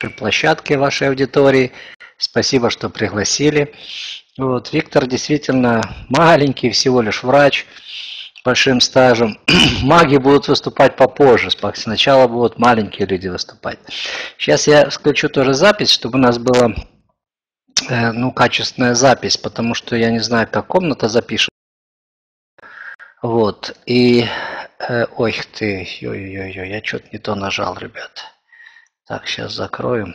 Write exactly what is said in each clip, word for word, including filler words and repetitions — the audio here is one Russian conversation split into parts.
площадке, вашей аудитории. Спасибо, что пригласили. Вот, Виктор действительно маленький, всего лишь врач с большим стажем. Маги будут выступать попозже, сначала будут маленькие люди выступать. Сейчас я включу тоже запись, чтобы у нас была э, ну, качественная запись, потому что я не знаю, как комната запишет. Вот, и... Э, ой ты, ой-ой-ой, я что-то не то нажал, ребят. Так, сейчас закроем.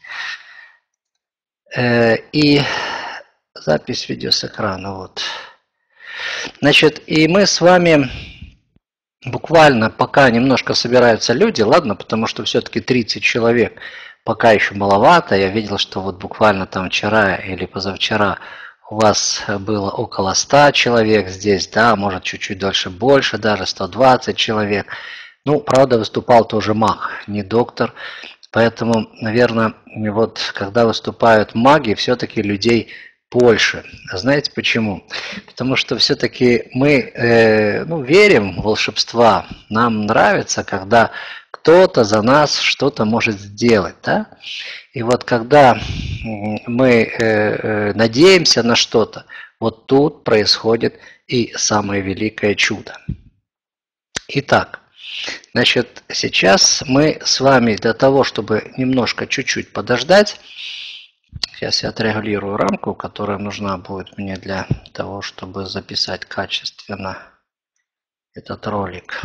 Э, и запись видео с экрана, вот. Значит, и мы с вами буквально, пока немножко собираются люди, ладно, потому что все-таки тридцать человек пока еще маловато. Я видел, что вот буквально там вчера или позавчера у вас было около ста человек здесь, да, может чуть-чуть дольше больше, даже сто двадцать человек. Ну, правда, выступал тоже маг, не доктор. Поэтому, наверное, вот когда выступают маги, все-таки людей больше. А знаете почему? Потому что все-таки мы э, ну, верим в волшебство. Нам нравится, когда кто-то за нас что-то может сделать. Да? И вот когда мы э, э, надеемся на что-то, вот тут происходит и самое великое чудо. Итак, значит, сейчас мы с вами для того, чтобы немножко чуть-чуть подождать, сейчас я отрегулирую рамку, которая нужна будет мне для того, чтобы записать качественно этот ролик.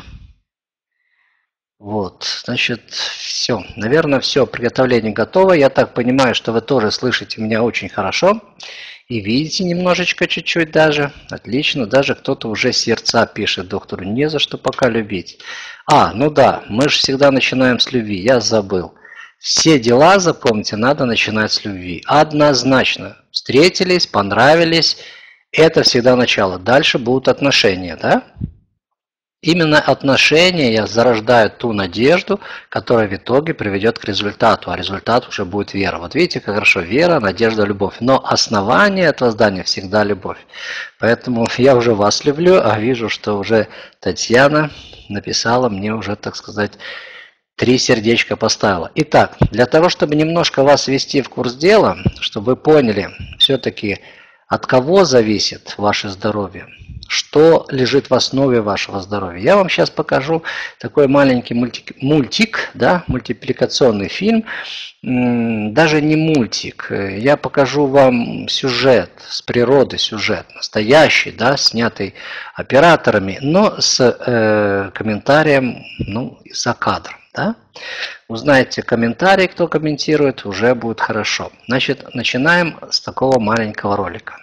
Вот, значит, все. Наверное, все, приготовление готово. Я так понимаю, что вы тоже слышите меня очень хорошо. И видите немножечко, чуть-чуть даже. Отлично, даже кто-то уже сердца пишет доктору. Не за что пока любить. А, ну да, мы же всегда начинаем с любви. Я забыл. Все дела, запомните, надо начинать с любви. Однозначно. Встретились, понравились. Это всегда начало. Дальше будут отношения, да? Именно отношения зарождают ту надежду, которая в итоге приведет к результату, а результат уже будет вера. Вот видите, как хорошо, вера, надежда, любовь. Но основание этого здания всегда любовь. Поэтому я уже вас люблю, а вижу, что уже Татьяна написала мне уже, так сказать, три сердечка поставила. Итак, для того, чтобы немножко вас ввести в курс дела, чтобы вы поняли все-таки, от кого зависит ваше здоровье, что лежит в основе вашего здоровья. Я вам сейчас покажу такой маленький мультик, мультик, да, мультипликационный фильм, даже не мультик. Я покажу вам сюжет с природы, сюжет настоящий, да, снятый операторами, но с э, комментарием, ну, за кадром. Да? Узнаете комментарий, кто комментирует, уже будет хорошо. Значит, начинаем с такого маленького ролика.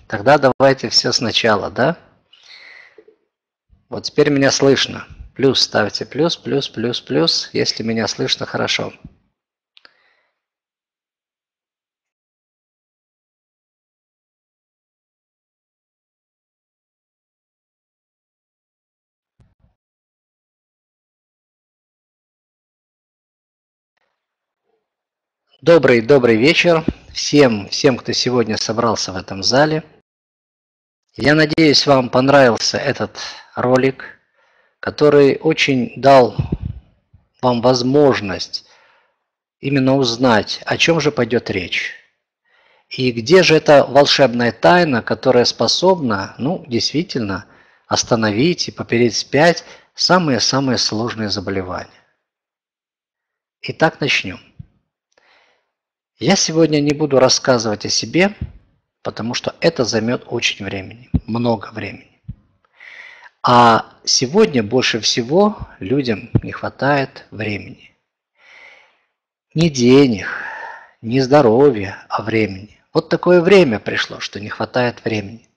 Тогда давайте все сначала, да? Вот теперь меня слышно. Плюс ставьте, плюс, плюс, плюс, плюс, если меня слышно хорошо. Добрый, добрый вечер всем, всем, кто сегодня собрался в этом зале. Я надеюсь, вам понравился этот ролик, который очень дал вам возможность именно узнать, о чем же пойдет речь. И где же эта волшебная тайна, которая способна, ну, действительно, остановить и попереть вспять самые-самые сложные заболевания. Итак, начнем. Я сегодня не буду рассказывать о себе, потому что это займет очень времени, много времени. А сегодня больше всего людям не хватает времени. Не денег, не здоровья, а времени. Вот такое время пришло, что не хватает времени.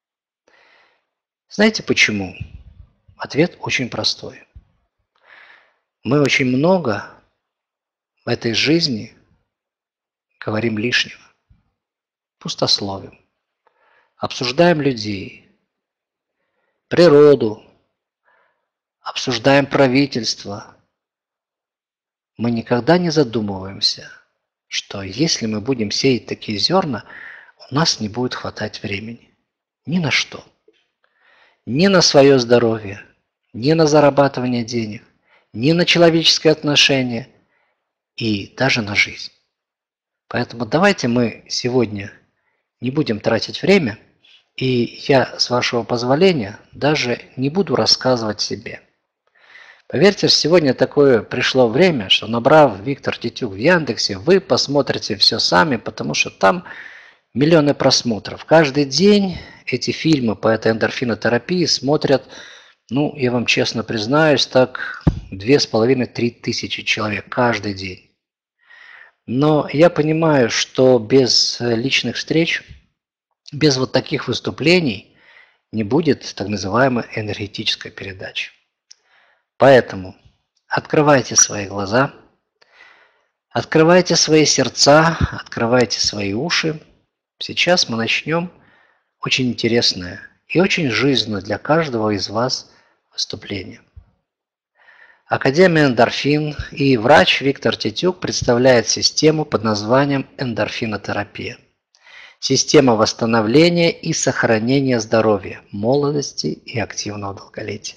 Знаете почему? Ответ очень простой. Мы очень много в этой жизни говорим лишнего, пустословим, обсуждаем людей, природу, обсуждаем правительство. Мы никогда не задумываемся, что если мы будем сеять такие зерна, у нас не будет хватать времени. Ни на что. Ни на свое здоровье, ни на зарабатывание денег, ни на человеческие отношения и даже на жизнь. Поэтому давайте мы сегодня не будем тратить время, и я, с вашего позволения, даже не буду рассказывать себе. Поверьте, сегодня такое пришло время, что набрав Виктор Титюк в Яндексе, вы посмотрите все сами, потому что там миллионы просмотров. Каждый день эти фильмы по этой эндорфинотерапии смотрят, ну, я вам честно признаюсь, так две с половиной-три тысячи человек каждый день. Но я понимаю, что без личных встреч, без вот таких выступлений не будет так называемой энергетической передачи. Поэтому открывайте свои глаза, открывайте свои сердца, открывайте свои уши. Сейчас мы начнем очень интересное и очень жизненное для каждого из вас выступление. Академия Эндорфин и врач Виктор Титюк представляет систему под названием эндорфинотерапия. Система восстановления и сохранения здоровья, молодости и активного долголетия.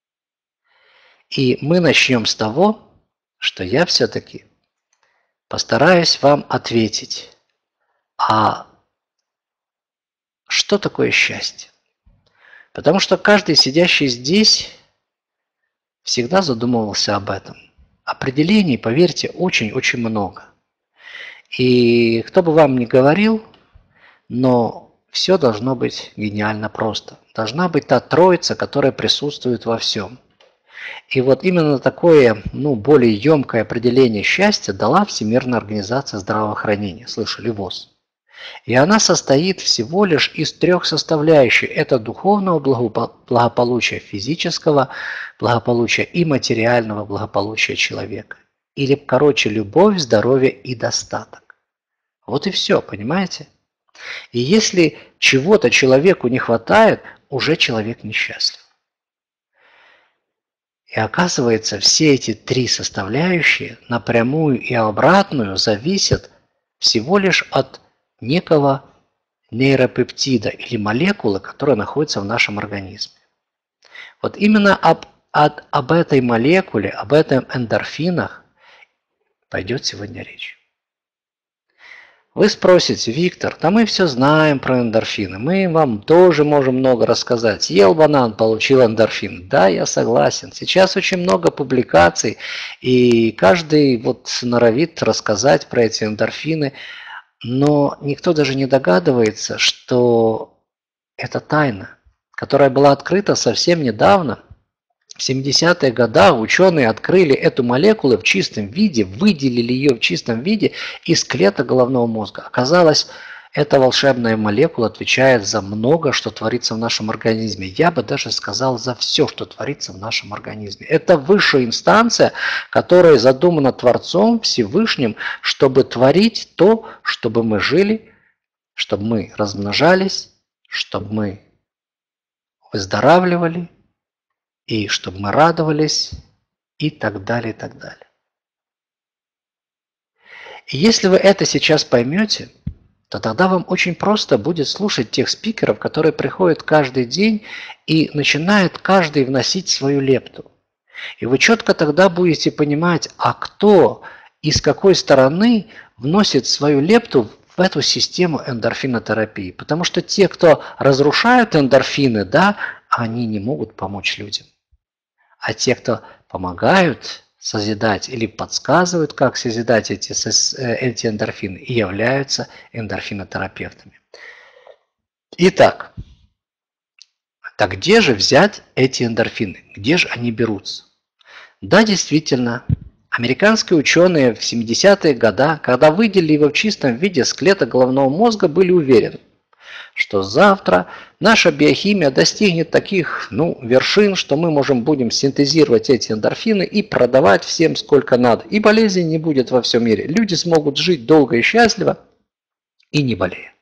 И мы начнем с того, что я все-таки постараюсь вам ответить, а что такое счастье? Потому что каждый сидящий здесь всегда задумывался об этом. Определений, поверьте, очень-очень много. И кто бы вам ни говорил, но все должно быть гениально просто. Должна быть та троица, которая присутствует во всем. И вот именно такое, ну, более емкое определение счастья дала Всемирная организация здравоохранения, слышали, ВОЗ. И она состоит всего лишь из трех составляющих. Это духовного благополучия, физического благополучия и материального благополучия человека. Или, короче, любовь, здоровье и достаток. Вот и все, понимаете? И если чего-то человеку не хватает, уже человек несчастлив. И оказывается, все эти три составляющие напрямую и обратную зависят всего лишь от некого нейропептида или молекулы, которая находится в нашем организме. Вот именно об, об, об этой молекуле, об этом эндорфинах пойдет сегодня речь. Вы спросите: Виктор, да мы все знаем про эндорфины, мы вам тоже можем много рассказать. Съел банан, получил эндорфин. Да, я согласен. Сейчас очень много публикаций, и каждый вот норовит рассказать про эти эндорфины, но никто даже не догадывается, что это тайна, которая была открыта совсем недавно. В семидесятые годы ученые открыли эту молекулу в чистом виде, выделили ее в чистом виде из клеток головного мозга. Оказалось, Эта волшебная молекула отвечает за много, что творится в нашем организме. Я бы даже сказал, за все, что творится в нашем организме. Это высшая инстанция, которая задумана Творцом Всевышним, чтобы творить то, чтобы мы жили, чтобы мы размножались, чтобы мы выздоравливали, и чтобы мы радовались, и так далее, и так далее. И если вы это сейчас поймете, то тогда вам очень просто будет слушать тех спикеров, которые приходят каждый день и начинают каждый вносить свою лепту. И вы четко тогда будете понимать, а кто и с какой стороны вносит свою лепту в эту систему эндорфинотерапии. Потому что те, кто разрушают эндорфины, да, они не могут помочь людям. А те, кто помогают созидать или подсказывают, как созидать эти, эти эндорфины, и являются эндорфинотерапевтами. Итак, так где же взять эти эндорфины? Где же они берутся? Да, действительно, американские ученые в семидесятые годы, когда выделили его в чистом виде с клеток головного мозга, были уверены, что завтра наша биохимия достигнет таких ну, вершин, что мы можем будем синтезировать эти эндорфины и продавать всем сколько надо. И болезней не будет во всем мире. Люди смогут жить долго и счастливо и не болея.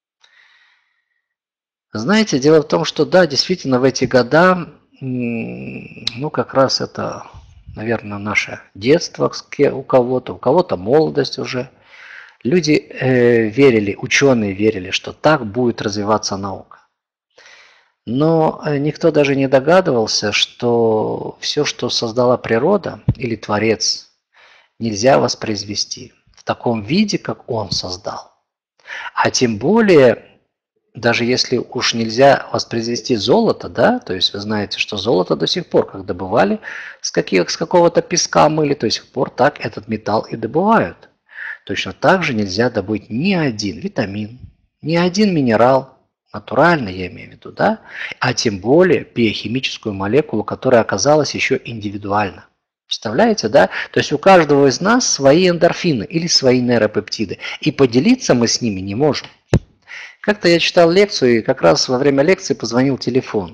Знаете, дело в том, что да, действительно в эти года, ну как раз это, наверное, наше детство у кого-то, у кого-то молодость уже. Люди э, верили, ученые верили, что так будет развиваться наука. Но никто даже не догадывался, что все, что создала природа или Творец, нельзя воспроизвести в таком виде, как Он создал. А тем более, даже если уж нельзя воспроизвести золото, да, то есть вы знаете, что золото до сих пор, как добывали, с, каких, с какого-то песка мыли, до сих пор так этот металл и добывают. Точно так же нельзя добыть ни один витамин, ни один минерал, натуральный я имею в виду, да, а тем более биохимическую молекулу, которая оказалась еще индивидуальна. Представляете, да? То есть у каждого из нас свои эндорфины или свои нейропептиды, и поделиться мы с ними не можем. Как-то я читал лекцию, и как раз во время лекции позвонил телефон.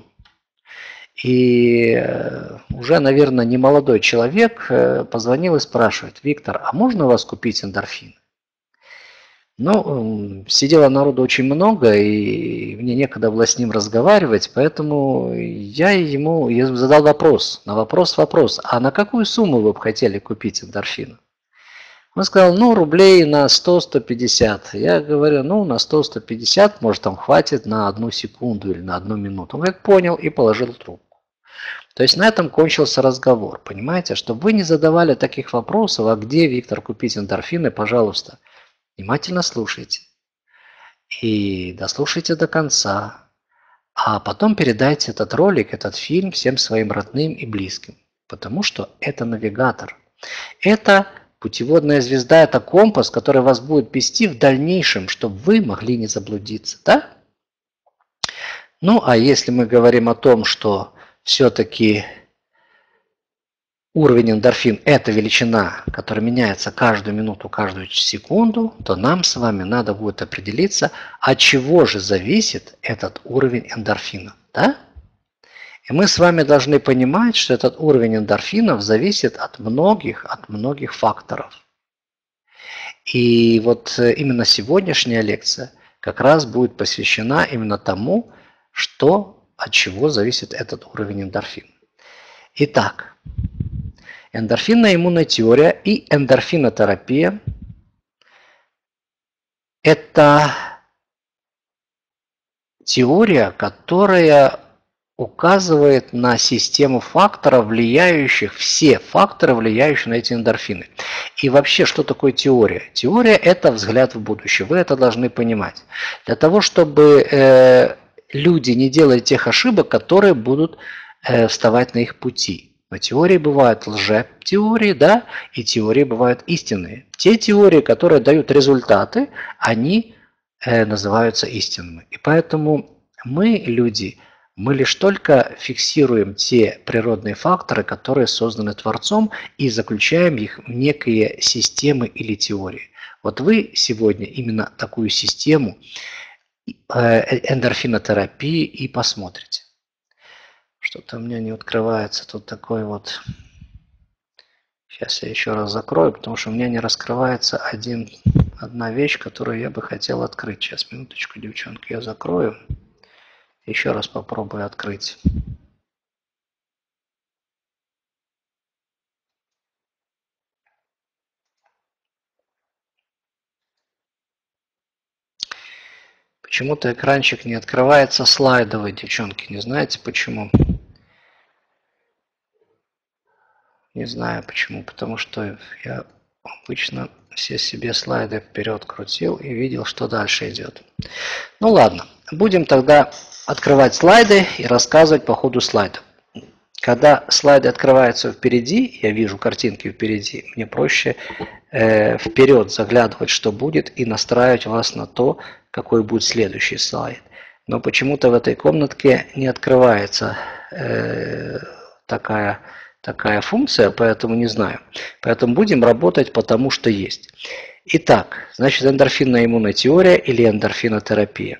И уже, наверное, немолодой человек позвонил и спрашивает: Виктор, а можно у вас купить эндорфин? Ну, сидело народу очень много, и мне некогда было с ним разговаривать, поэтому я ему я задал вопрос, на вопрос вопрос, а на какую сумму вы бы хотели купить эндорфин? Он сказал, ну, рублей на сто — сто пятьдесят. Я говорю, ну, на сто — сто пятьдесят, может, там хватит на одну секунду или на одну минуту. Он говорит, понял, и положил трубку. То есть на этом кончился разговор, понимаете? Чтобы вы не задавали таких вопросов, а где, Виктор, купить эндорфины, пожалуйста, внимательно слушайте. И дослушайте до конца. А потом передайте этот ролик, этот фильм всем своим родным и близким. Потому что это навигатор. Это путеводная звезда, это компас, который вас будет вести в дальнейшем, чтобы вы могли не заблудиться. Да? Ну, а если мы говорим о том, что все-таки уровень эндорфин – это величина, которая меняется каждую минуту, каждую секунду, то нам с вами надо будет определиться, от чего же зависит этот уровень эндорфинов. Да? И мы с вами должны понимать, что этот уровень эндорфинов зависит от многих, от многих факторов. И вот именно сегодняшняя лекция как раз будет посвящена именно тому, что, от чего зависит этот уровень эндорфина. Итак, эндорфинная иммунная теория и эндорфинотерапия – это теория, которая указывает на систему факторов, влияющих, все факторы, влияющие на эти эндорфины. И вообще, что такое теория? Теория – это взгляд в будущее. Вы это должны понимать. Для того, чтобы э, люди не делали тех ошибок, которые будут э, вставать на их пути. Но теории бывают лжетеории, да, и теории бывают истинные. Те теории, которые дают результаты, они э, называются истинными. И поэтому мы, люди, Мы лишь только фиксируем те природные факторы, которые созданы Творцом, и заключаем их в некие системы или теории. Вот вы сегодня именно такую систему эндорфинотерапии и посмотрите. Что-то у меня не открывается тут такой вот... Сейчас я еще раз закрою, потому что у меня не раскрывается один, одна вещь, которую я бы хотел открыть. Сейчас, минуточку, девчонки, я закрою. Еще раз попробую открыть. Почему-то экранчик не открывается слайдовый, девчонки. Не знаете почему? Не знаю почему, потому что я обычно все себе слайды вперед крутил и видел, что дальше идет. Ну ладно, будем тогда открывать слайды и рассказывать по ходу слайдов. Когда слайды открываются впереди, я вижу картинки впереди, мне проще э, вперед заглядывать, что будет, и настраивать вас на то, какой будет следующий слайд. Но почему-то в этой комнатке не открывается э, такая, такая функция, поэтому не знаю. Поэтому будем работать потому, что есть. Итак, значит, эндорфинная иммунная теория или эндорфинотерапия.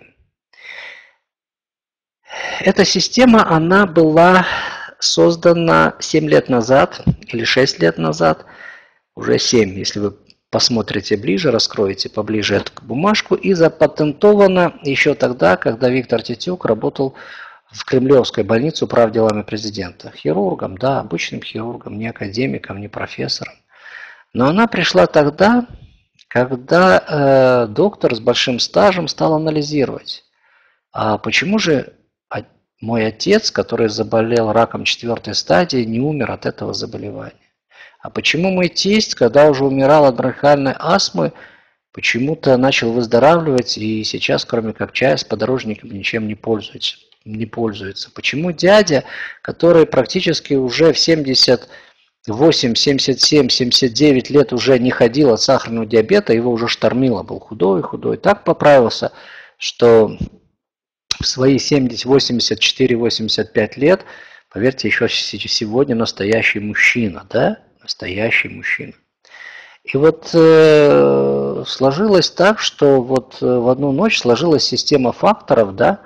Эта система, она была создана семь лет назад или шесть лет назад, уже семь, если вы посмотрите ближе, раскроете поближе эту бумажку, и запатентована еще тогда, когда Виктор Титюк работал в Кремлевской больнице управ делами президента. Хирургом, да, обычным хирургом, не академиком, не профессором. Но она пришла тогда, когда э, доктор с большим стажем стал анализировать, а почему же мой отец, который заболел раком четвертой стадии, не умер от этого заболевания? А почему мой тесть, когда уже умирал от бронхиальной астмы, почему-то начал выздоравливать и сейчас, кроме как чая с подорожником, ничем не пользуется? Не пользуется? Почему дядя, который практически уже в семьдесят восемь, семьдесят семь, семьдесят девять лет уже не ходил от сахарного диабета, его уже штормило, был худой-худой, так поправился, что... в свои семьдесят, восемьдесят четыре, восемьдесят пять лет, поверьте, еще сегодня настоящий мужчина, да, настоящий мужчина. И вот э, сложилось так, что вот в одну ночь сложилась система факторов, да,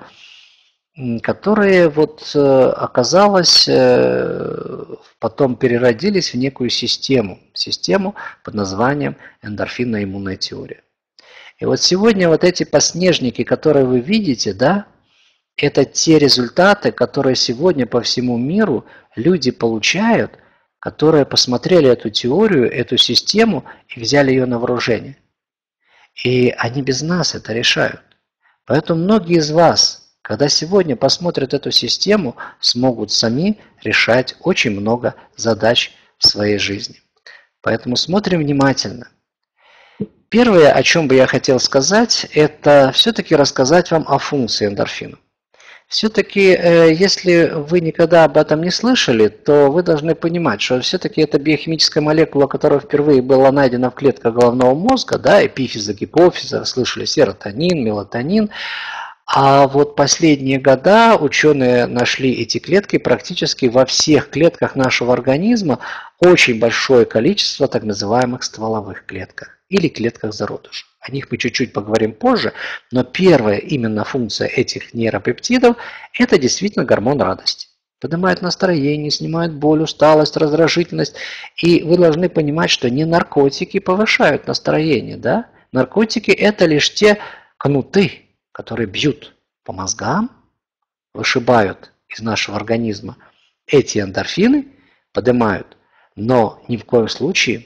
которые вот э, оказалось, э, потом переродились в некую систему, систему под названием эндорфинная иммунная теория. И вот сегодня вот эти подснежники, которые вы видите, да, это те результаты, которые сегодня по всему миру люди получают, которые посмотрели эту теорию, эту систему и взяли ее на вооружение. И они без нас это решают. Поэтому многие из вас, когда сегодня посмотрят эту систему, смогут сами решать очень много задач в своей жизни. Поэтому смотрим внимательно. Первое, о чем бы я хотел сказать, это все-таки рассказать вам о функции эндорфина. Все-таки, если вы никогда об этом не слышали, то вы должны понимать, что все-таки это биохимическая молекула, которая впервые была найдена в клетках головного мозга, да, эпифиза, гипофиза, слышали серотонин, мелатонин. А вот последние года ученые нашли эти клетки практически во всех клетках нашего организма, очень большое количество так называемых стволовых клетках или клетках зародыша. О них мы чуть-чуть поговорим позже, но первая именно функция этих нейропептидов – это действительно гормон радости. Поднимает настроение, снимает боль, усталость, раздражительность. И вы должны понимать, что не наркотики повышают настроение, да? Наркотики – это лишь те кнуты, которые бьют по мозгам, вышибают из нашего организма эти эндорфины, поднимают. Но ни в коем случае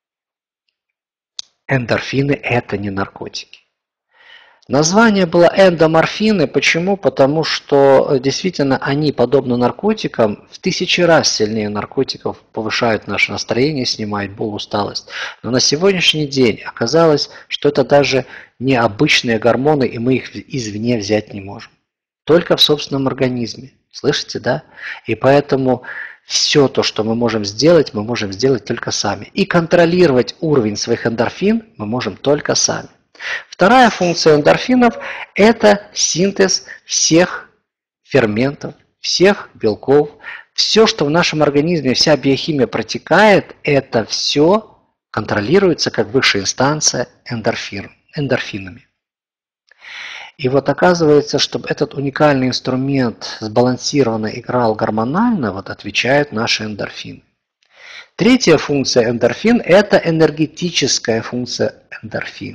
эндорфины – это не наркотики. Название было эндоморфины. Почему? Потому что действительно они, подобно наркотикам, в тысячи раз сильнее наркотиков повышают наше настроение, снимают боль, усталость. Но на сегодняшний день оказалось, что это даже не обычные гормоны, и мы их извне взять не можем. Только в собственном организме. Слышите, да? И поэтому все то, что мы можем сделать, мы можем сделать только сами. И контролировать уровень своих эндорфин мы можем только сами. Вторая функция эндорфинов – это синтез всех ферментов, всех белков, все, что в нашем организме, вся биохимия протекает, это все контролируется как высшая инстанция эндорфин, эндорфинами. И вот оказывается, чтобы этот уникальный инструмент сбалансированно играл гормонально, вот отвечают наши эндорфины. Третья функция эндорфин – это энергетическая функция эндорфин.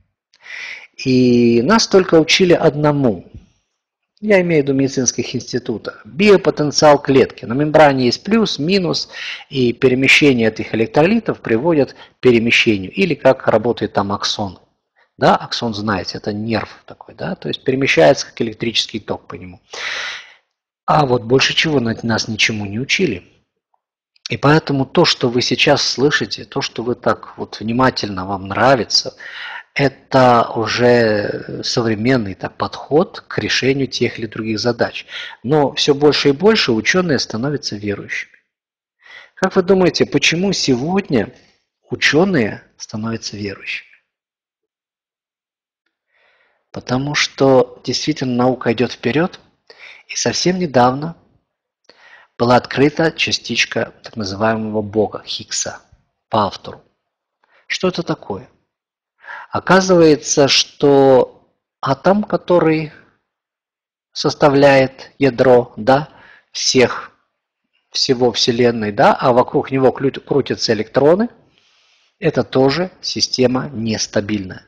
И нас только учили одному. Я имею в виду медицинских институтах. Биопотенциал клетки. На мембране есть плюс, минус, и перемещение этих электролитов приводит к перемещению. Или как работает там аксон. Да, аксон, знаете, это нерв такой, да, то есть перемещается как электрический ток по нему. А вот больше чего нас ничему не учили. И поэтому то, что вы сейчас слышите, то, что вы так вот внимательно вам нравится, это уже современный так, подход к решению тех или других задач. Но все больше и больше ученые становятся верующими. Как вы думаете, почему сегодня ученые становятся верующими? Потому что действительно наука идет вперед, и совсем недавно была открыта частичка так называемого Бога, Хиггса, по автору. Что это такое? Оказывается, что атом, который составляет ядро, да, всех, всего Вселенной, да, а вокруг него крутятся электроны, это тоже система нестабильная.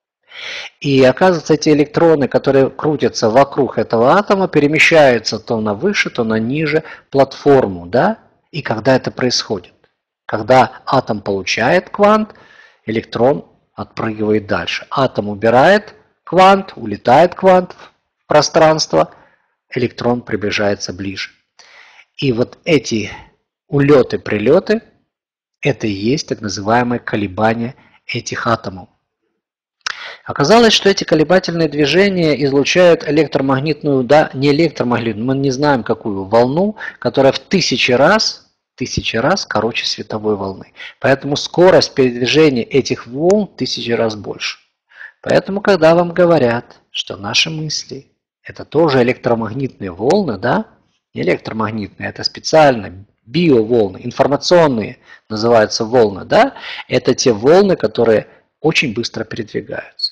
И оказывается, эти электроны, которые крутятся вокруг этого атома, перемещаются то на выше, то на ниже платформу, да? И когда это происходит? Когда атом получает квант, электрон отпрыгивает дальше. Атом убирает квант, улетает квант в пространство, электрон приближается ближе. И вот эти улеты-прилеты, это и есть так называемое колебание этих атомов. Оказалось, что эти колебательные движения излучают электромагнитную, да, не электромагнитную, мы не знаем какую волну, которая в тысячи раз, тысячи раз короче световой волны. Поэтому скорость передвижения этих волн в тысячи раз больше. Поэтому, когда вам говорят, что наши мысли это тоже электромагнитные волны, да, не электромагнитные, это специально биоволны, информационные называются волны, да, это те волны, которые очень быстро передвигаются.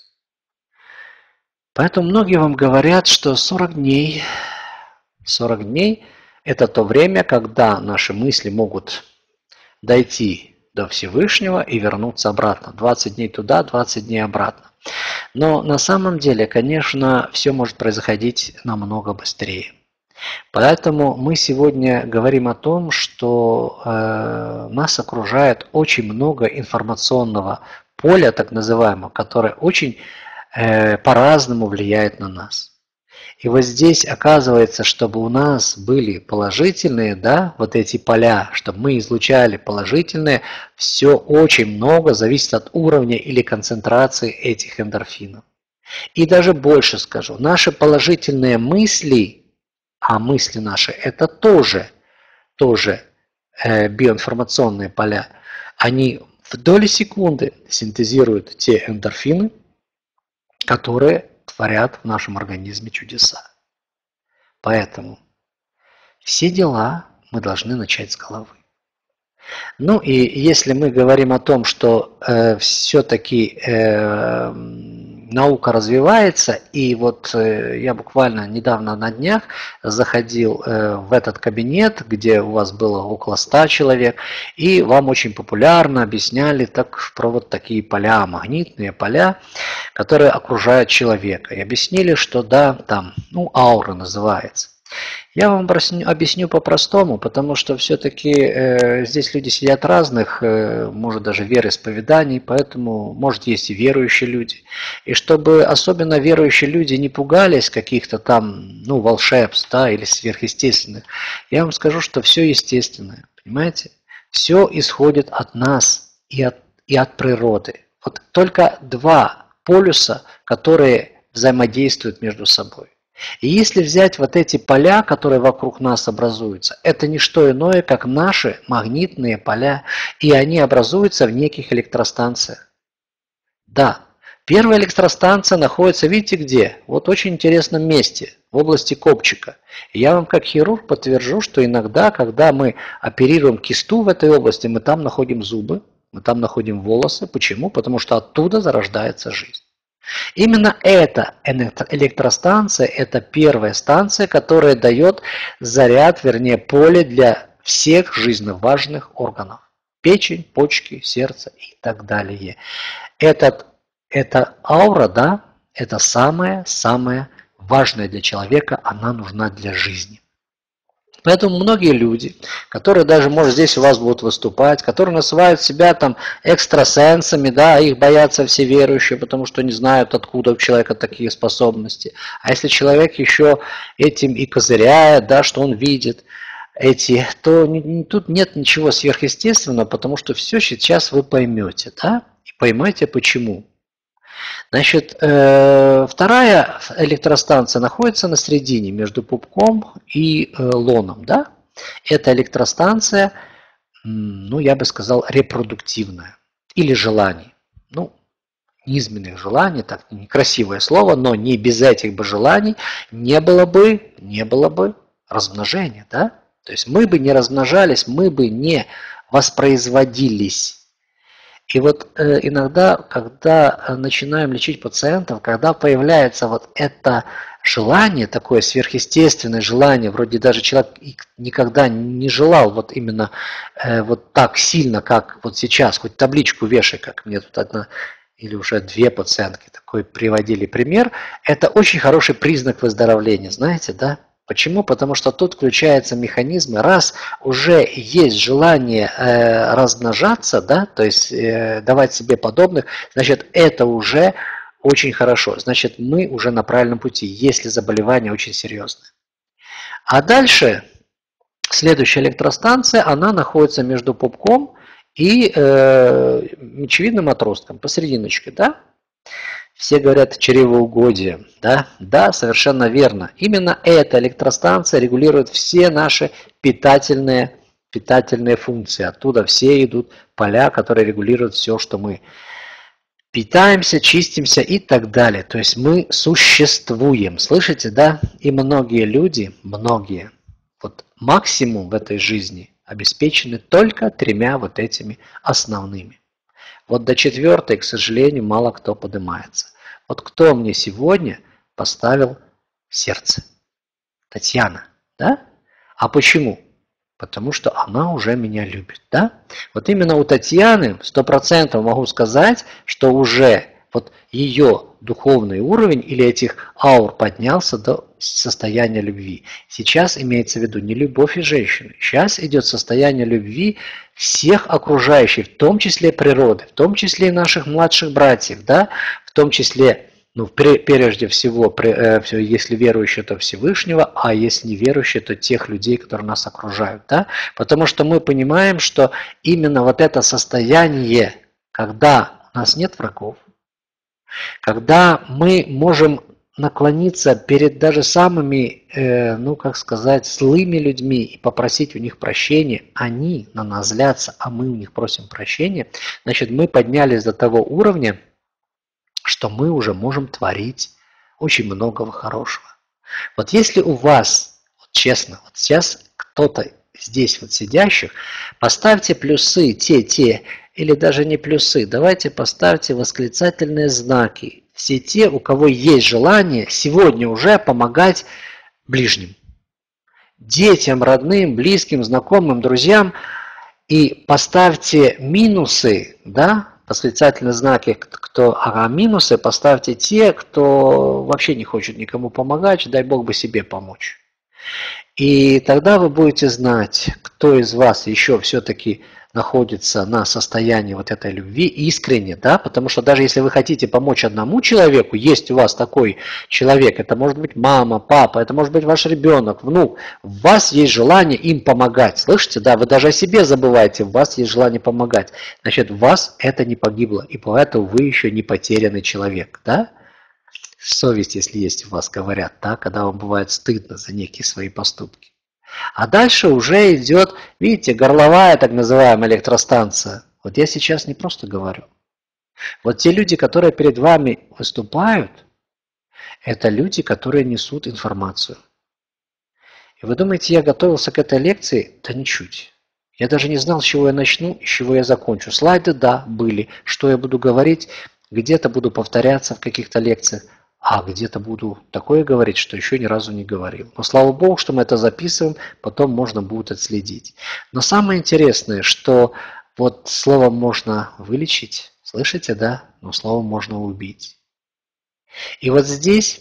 Поэтому многие вам говорят, что сорок дней, сорок дней это то время, когда наши мысли могут дойти до Всевышнего и вернуться обратно. двадцать дней туда, двадцать дней обратно. Но на самом деле, конечно, все может происходить намного быстрее. Поэтому мы сегодня говорим о том, что э, нас окружает очень много информационного поля, так называемого, которое очень э, по-разному влияет на нас. И вот здесь оказывается, чтобы у нас были положительные, да, вот эти поля, чтобы мы излучали положительные, все очень много зависит от уровня или концентрации этих эндорфинов. И даже больше скажу, наши положительные мысли, а мысли наши это тоже, тоже э, биоинформационные поля, они в доли секунды синтезируют те эндорфины, которые творят в нашем организме чудеса. Поэтому все дела мы должны начать с головы. Ну и если мы говорим о том, что э, все-таки э, наука развивается, и вот э, я буквально недавно на днях заходил э, в этот кабинет, где у вас было около ста человек, и вам очень популярно объясняли так, про вот такие поля, магнитные поля, которые окружают человека. И объяснили, что да, там, ну, аура называется. Я вам объясню по-простому, потому что все-таки э, здесь люди сидят разных, э, может даже вероисповеданий, поэтому может есть и верующие люди. И чтобы особенно верующие люди не пугались каких-то там, ну, волшебств, да, или сверхъестественных, я вам скажу, что все естественное, понимаете? Все исходит от нас и от, и от природы. Вот только два полюса, которые взаимодействуют между собой. И если взять вот эти поля, которые вокруг нас образуются, это не что иное, как наши магнитные поля, и они образуются в неких электростанциях. Да, Первая электростанция находится, видите где? Вот в очень интересном месте, в области копчика. И я вам как хирург подтвержу, что иногда, когда мы оперируем кисту в этой области, мы там находим зубы, мы там находим волосы. Почему? Потому что оттуда зарождается жизнь. Именно эта электростанция, это первая станция, которая дает заряд, вернее поле для всех жизненно важных органов. Печень, почки, сердце и так далее. Этот, эта аура, да, это самое-самое важное для человека, она нужна для жизни. Поэтому многие люди, которые даже, может, здесь у вас будут выступать, которые называют себя там экстрасенсами, да, их боятся все верующие, потому что не знают, откуда у человека такие способности. А если человек еще этим и козыряет, да, что он видит эти, то не, не, тут нет ничего сверхъестественного, потому что все сейчас вы поймете, да, и поймете почему. Значит, вторая электростанция находится на середине между пупком и лоном, да? Эта электростанция, ну, я бы сказал, репродуктивная или желаний. Ну, низменных желаний, так некрасивое слово, но не без этих бы желаний не было бы, не было бы размножения, да? То есть мы бы не размножались, мы бы не воспроизводились. И вот э, иногда, когда начинаем лечить пациентов, когда появляется вот это желание, такое сверхъестественное желание, вроде даже человек никогда не желал вот именно э, вот так сильно, как вот сейчас, хоть табличку вешай, как мне тут одна или уже две пациентки такой приводили пример, это очень хороший признак выздоровления, знаете, да? Почему? Потому что тут включаются механизмы, раз уже есть желание э, размножаться, да, то есть э, давать себе подобных, значит, это уже очень хорошо. Значит, мы уже на правильном пути, если заболевание очень серьезное. А дальше, следующая электростанция, она находится между пупком и э, мечевидным отростком, посерединочке, да? Все говорят чревоугодие, да? Да, совершенно верно. Именно эта электростанция регулирует все наши питательные, питательные функции. Оттуда все идут поля, которые регулируют все, что мы питаемся, чистимся и так далее. То есть мы существуем. Слышите, да? И многие люди, многие, вот максимум в этой жизни обеспечены только тремя вот этими основными. Вот до четвертой, к сожалению, мало кто поднимается. Вот кто мне сегодня поставил сердце? Татьяна, да? А почему? Потому что она уже меня любит, да? Вот именно у Татьяны сто процентов могу сказать, что уже вот ее духовный уровень или этих аур поднялся до состояния любви. Сейчас имеется в виду не любовь и женщины. Сейчас идет состояние любви всех окружающих, в том числе природы, в том числе и наших младших братьев, да? В том числе, ну, прежде всего, если верующие, то Всевышнего, а если не верующие, то тех людей, которые нас окружают, да? Потому что мы понимаем, что именно вот это состояние, когда у нас нет врагов, когда мы можем наклониться перед даже самыми, э, ну как сказать, злыми людьми и попросить у них прощения, они на нас злятся, а мы у них просим прощения, значит, мы поднялись до того уровня, что мы уже можем творить очень многого хорошего. Вот если у вас, вот честно, вот сейчас кто-то здесь вот сидящих, поставьте плюсы, те, те, или даже не плюсы, давайте поставьте восклицательные знаки. Все те, у кого есть желание сегодня уже помогать ближним. Детям, родным, близким, знакомым, друзьям. И поставьте минусы, да, восклицательные знаки, кто, а минусы поставьте те, кто вообще не хочет никому помогать, дай Бог бы себе помочь. И тогда вы будете знать, кто из вас еще все-таки находится на состоянии вот этой любви искренне, да, потому что даже если вы хотите помочь одному человеку, есть у вас такой человек, это может быть мама, папа, это может быть ваш ребенок, внук, у вас есть желание им помогать, слышите, да, вы даже о себе забываете, у вас есть желание помогать, значит, у вас это не погибло, и поэтому вы еще не потерянный человек, да. Совесть, если есть у вас, говорят, да, когда вам бывает стыдно за некие свои поступки. А дальше уже идет, видите, горловая так называемая электростанция. Вот я сейчас не просто говорю. Вот те люди, которые перед вами выступают, это люди, которые несут информацию. И вы думаете, я готовился к этой лекции? Да ничуть. Я даже не знал, с чего я начну и с чего я закончу. Слайды, да, были. Что я буду говорить? Где-то буду повторяться в каких-то лекциях, а где-то буду такое говорить, что еще ни разу не говорил. Но слава Богу, что мы это записываем, потом можно будет отследить. Но самое интересное, что вот словом можно вылечить, слышите, да? Но словом можно убить. И вот здесь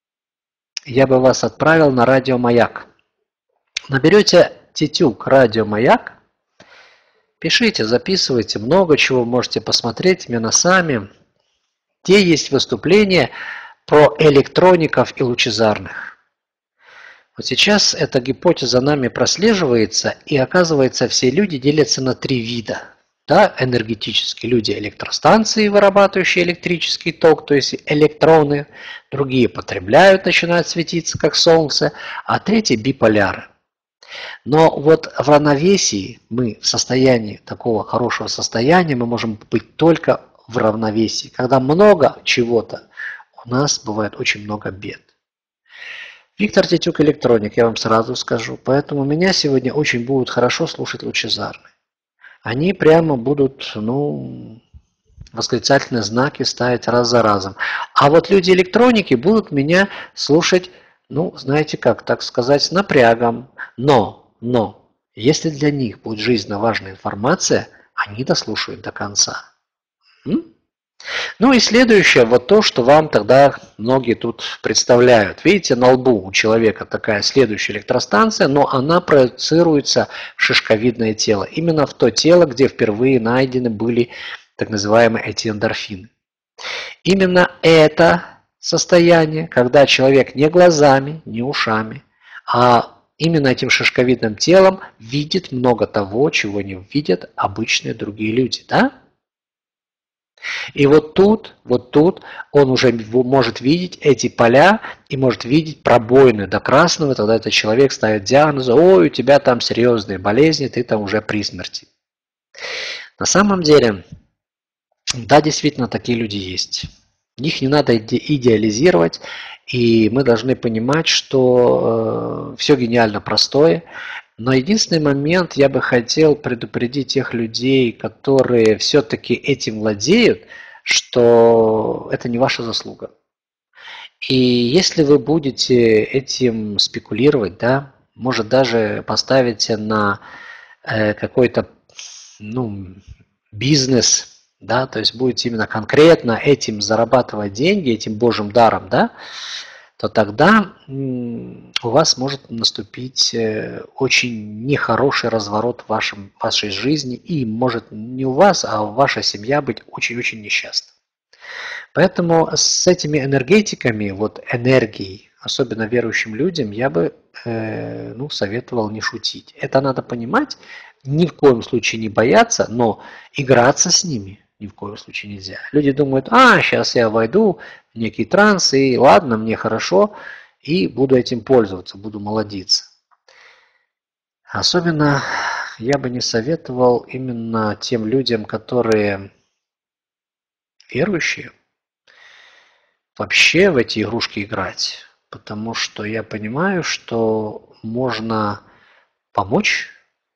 я бы вас отправил на радио «Маяк». Наберете Титюк «Радио Маяк», пишите, записывайте, много чего можете посмотреть именно сами. Где есть выступления про электроников и лучезарных. Вот сейчас эта гипотеза нами прослеживается, и оказывается, все люди делятся на три вида. Да, энергетические люди, электростанции, вырабатывающие электрический ток, то есть электроны. Другие потребляют, начинают светиться, как солнце. А третьи биполяры. Но вот в равновесии мы в состоянии такого хорошего состояния, мы можем быть только в равновесии. Когда много чего-то, у нас бывает очень много бед. Виктор Титюк электроник, я вам сразу скажу. Поэтому меня сегодня очень будут хорошо слушать лучезарные. Они прямо будут, ну, восклицательные знаки ставить раз за разом. А вот люди электроники будут меня слушать, ну, знаете как, так сказать, с напрягом. Но, но, если для них будет жизненно важная информация, они дослушают до конца. М? Ну и следующее, вот то, что вам тогда многие тут представляют. Видите, на лбу у человека такая следующая электростанция, но она проецируется в шишковидное тело. Именно в то тело, где впервые найдены были так называемые эти эндорфины. Именно это состояние, когда человек не глазами, не ушами, а именно этим шишковидным телом видит много того, чего не видят обычные другие люди, да? И вот тут, вот тут он уже может видеть эти поля и может видеть пробоины до красного, тогда этот человек ставит диагноз: ой, у тебя там серьезные болезни, ты там уже при смерти. На самом деле, да, действительно, такие люди есть. Их не надо идеализировать, и мы должны понимать, что э, все гениально простое. Но единственный момент, я бы хотел предупредить тех людей, которые все-таки этим владеют, что это не ваша заслуга. И если вы будете этим спекулировать, да, может даже поставите на э, какой-то, ну, бизнес, да, то есть будете именно конкретно этим зарабатывать деньги, этим Божьим даром, да, то тогда у вас может наступить очень нехороший разворот в вашем, вашей жизни, и может не у вас, а ваша семья быть очень-очень несчастна. Поэтому с этими энергетиками, вот энергией, особенно верующим людям, я бы э, ну, советовал не шутить. Это надо понимать, ни в коем случае не бояться, но играться с ними ни в коем случае нельзя. Люди думают: а, сейчас я войду в некий транс, и ладно, мне хорошо, и буду этим пользоваться, буду молодиться. Особенно я бы не советовал именно тем людям, которые верующие, вообще в эти игрушки играть. Потому что я понимаю, что можно помочь,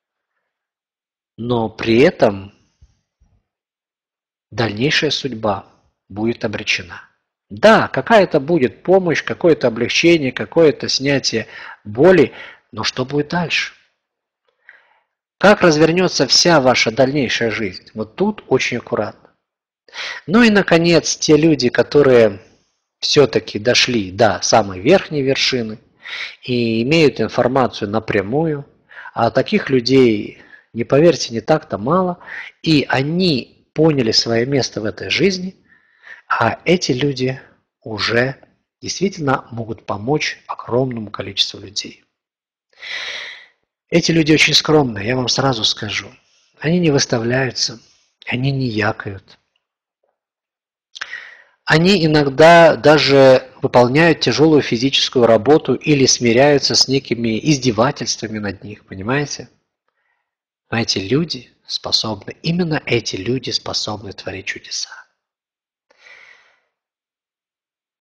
но при этом дальнейшая судьба будет обречена. Да, какая-то будет помощь, какое-то облегчение, какое-то снятие боли, но что будет дальше? Как развернется вся ваша дальнейшая жизнь? Вот тут очень аккуратно. Ну и, наконец, те люди, которые все-таки дошли до самой верхней вершины и имеют информацию напрямую, а таких людей, не поверьте, не так-то мало, и они поняли свое место в этой жизни, а эти люди уже действительно могут помочь огромному количеству людей. Эти люди очень скромные, я вам сразу скажу. Они не выставляются, они не якают. Они иногда даже выполняют тяжелую физическую работу или смиряются с некими издевательствами над них, понимаете? Но эти люди способны, именно эти люди способны творить чудеса.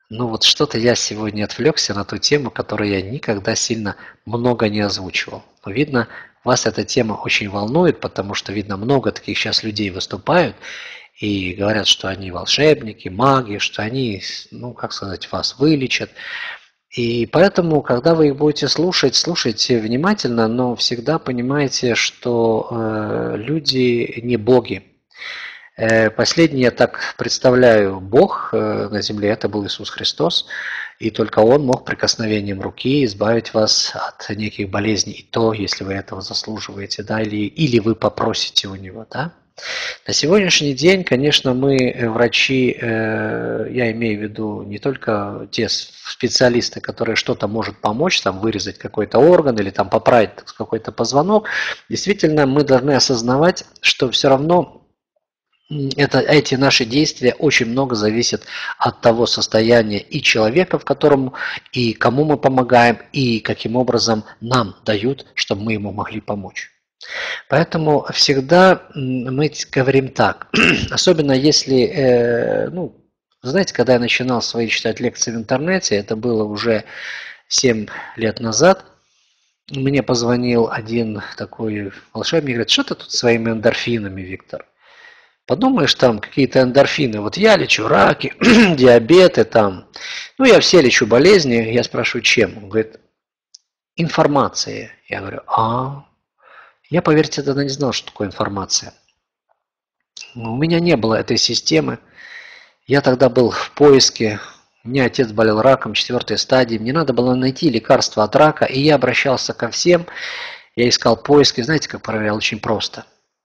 Ну вот что-то я сегодня отвлекся на ту тему, которую я никогда сильно много не озвучивал. Но видно, вас эта тема очень волнует, потому что, видно, много таких сейчас людей выступают и говорят, что они волшебники, маги, что они, ну, как сказать, вас вылечат. И поэтому, когда вы их будете слушать, слушайте внимательно, но всегда понимайте, что э, люди не боги. Э, последний, я так представляю, Бог э, на земле, это был Иисус Христос, и только Он мог прикосновением руки избавить вас от неких болезней, и то, если вы этого заслуживаете, да, или, или вы попросите у Него, да. На сегодняшний день, конечно, мы, врачи, э, я имею в виду не только те специалисты, которые что-то может помочь, там, вырезать какой-то орган или там, поправить какой-то позвонок, действительно мы должны осознавать, что все равно это, эти наши действия очень много зависят от того состояния и человека, в котором, и кому мы помогаем, и каким образом нам дают, чтобы мы ему могли помочь. Поэтому всегда мы говорим так, особенно если, э, ну, знаете, когда я начинал свои читать лекции в интернете, это было уже семь лет назад, мне позвонил один такой волшебник, говорит, что ты тут своими эндорфинами, Виктор? Подумаешь, там какие-то эндорфины, вот я лечу раки, диабеты, там, ну я все лечу болезни, я спрашиваю, чем? Он говорит, информация. Я говорю, а, я, поверьте, тогда не знал, что такое информация. У меня не было этой системы, я тогда был в поиске, у меня отец болел раком четвертой стадии, мне надо было найти лекарство от рака, и я обращался ко всем, я искал поиски, знаете, как проверял, очень просто.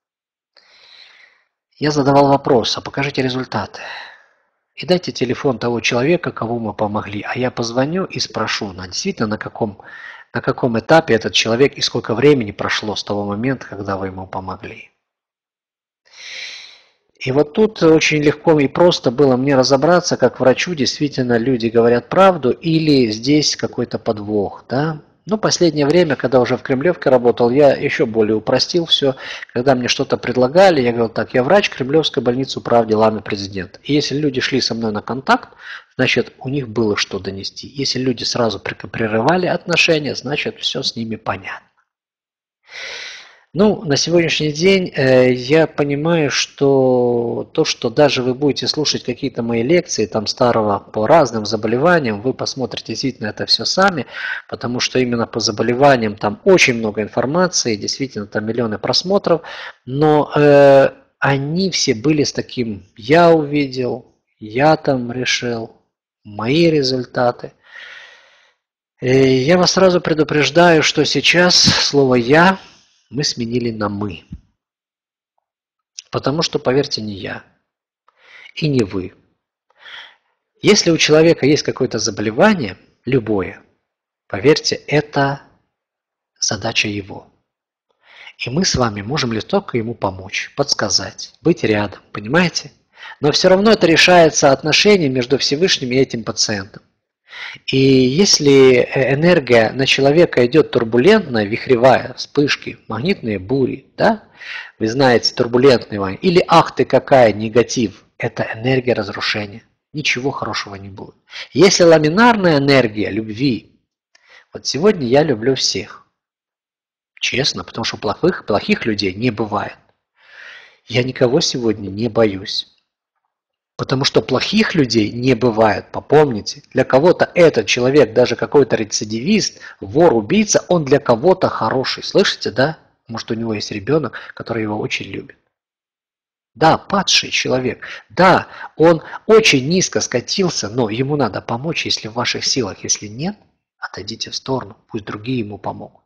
Я задавал вопрос, а покажите результаты. И дайте телефон того человека, кому мы помогли. А я позвоню и спрошу, на, действительно, на каком, на каком этапе этот человек и сколько времени прошло с того момента, когда вы ему помогли. И вот тут очень легко и просто было мне разобраться, как врачу действительно люди говорят правду или здесь какой-то подвох, да? Ну, последнее время, когда уже в Кремлевке работал, я еще более упростил все. Когда мне что-то предлагали, я говорил, так, я врач Кремлевской больницы управ делами президента. И если люди шли со мной на контакт, значит, у них было что донести. Если люди сразу прерывали отношения, значит, все с ними понятно. Ну, на сегодняшний день э, я понимаю, что то, что даже вы будете слушать какие-то мои лекции, там старого по разным заболеваниям, вы посмотрите действительно это все сами, потому что именно по заболеваниям там очень много информации, действительно там миллионы просмотров, но э, они все были с таким «я увидел», «я там решил», «мои результаты». И я вас сразу предупреждаю, что сейчас слово «я» мы сменили на «мы». Потому что, поверьте, не я и не вы. Если у человека есть какое-то заболевание, любое, поверьте, это задача его. И мы с вами можем лишь только ему помочь, подсказать, быть рядом, понимаете? Но все равно это решается отношением между Всевышним и этим пациентом. И если энергия на человека идет турбулентная, вихревая, вспышки, магнитные бури, да, вы знаете, турбулентные, или ах ты какая, негатив, это энергия разрушения. Ничего хорошего не будет. Если ламинарная энергия любви, вот сегодня я люблю всех. Честно, потому что плохих, плохих людей не бывает. Я никого сегодня не боюсь. Потому что плохих людей не бывает, попомните. Для кого-то этот человек, даже какой-то рецидивист, вор, убийца, он для кого-то хороший. Слышите, да? Может, у него есть ребенок, который его очень любит. Да, падший человек. Да, он очень низко скатился, но ему надо помочь, если в ваших силах. Если нет, отойдите в сторону, пусть другие ему помогут.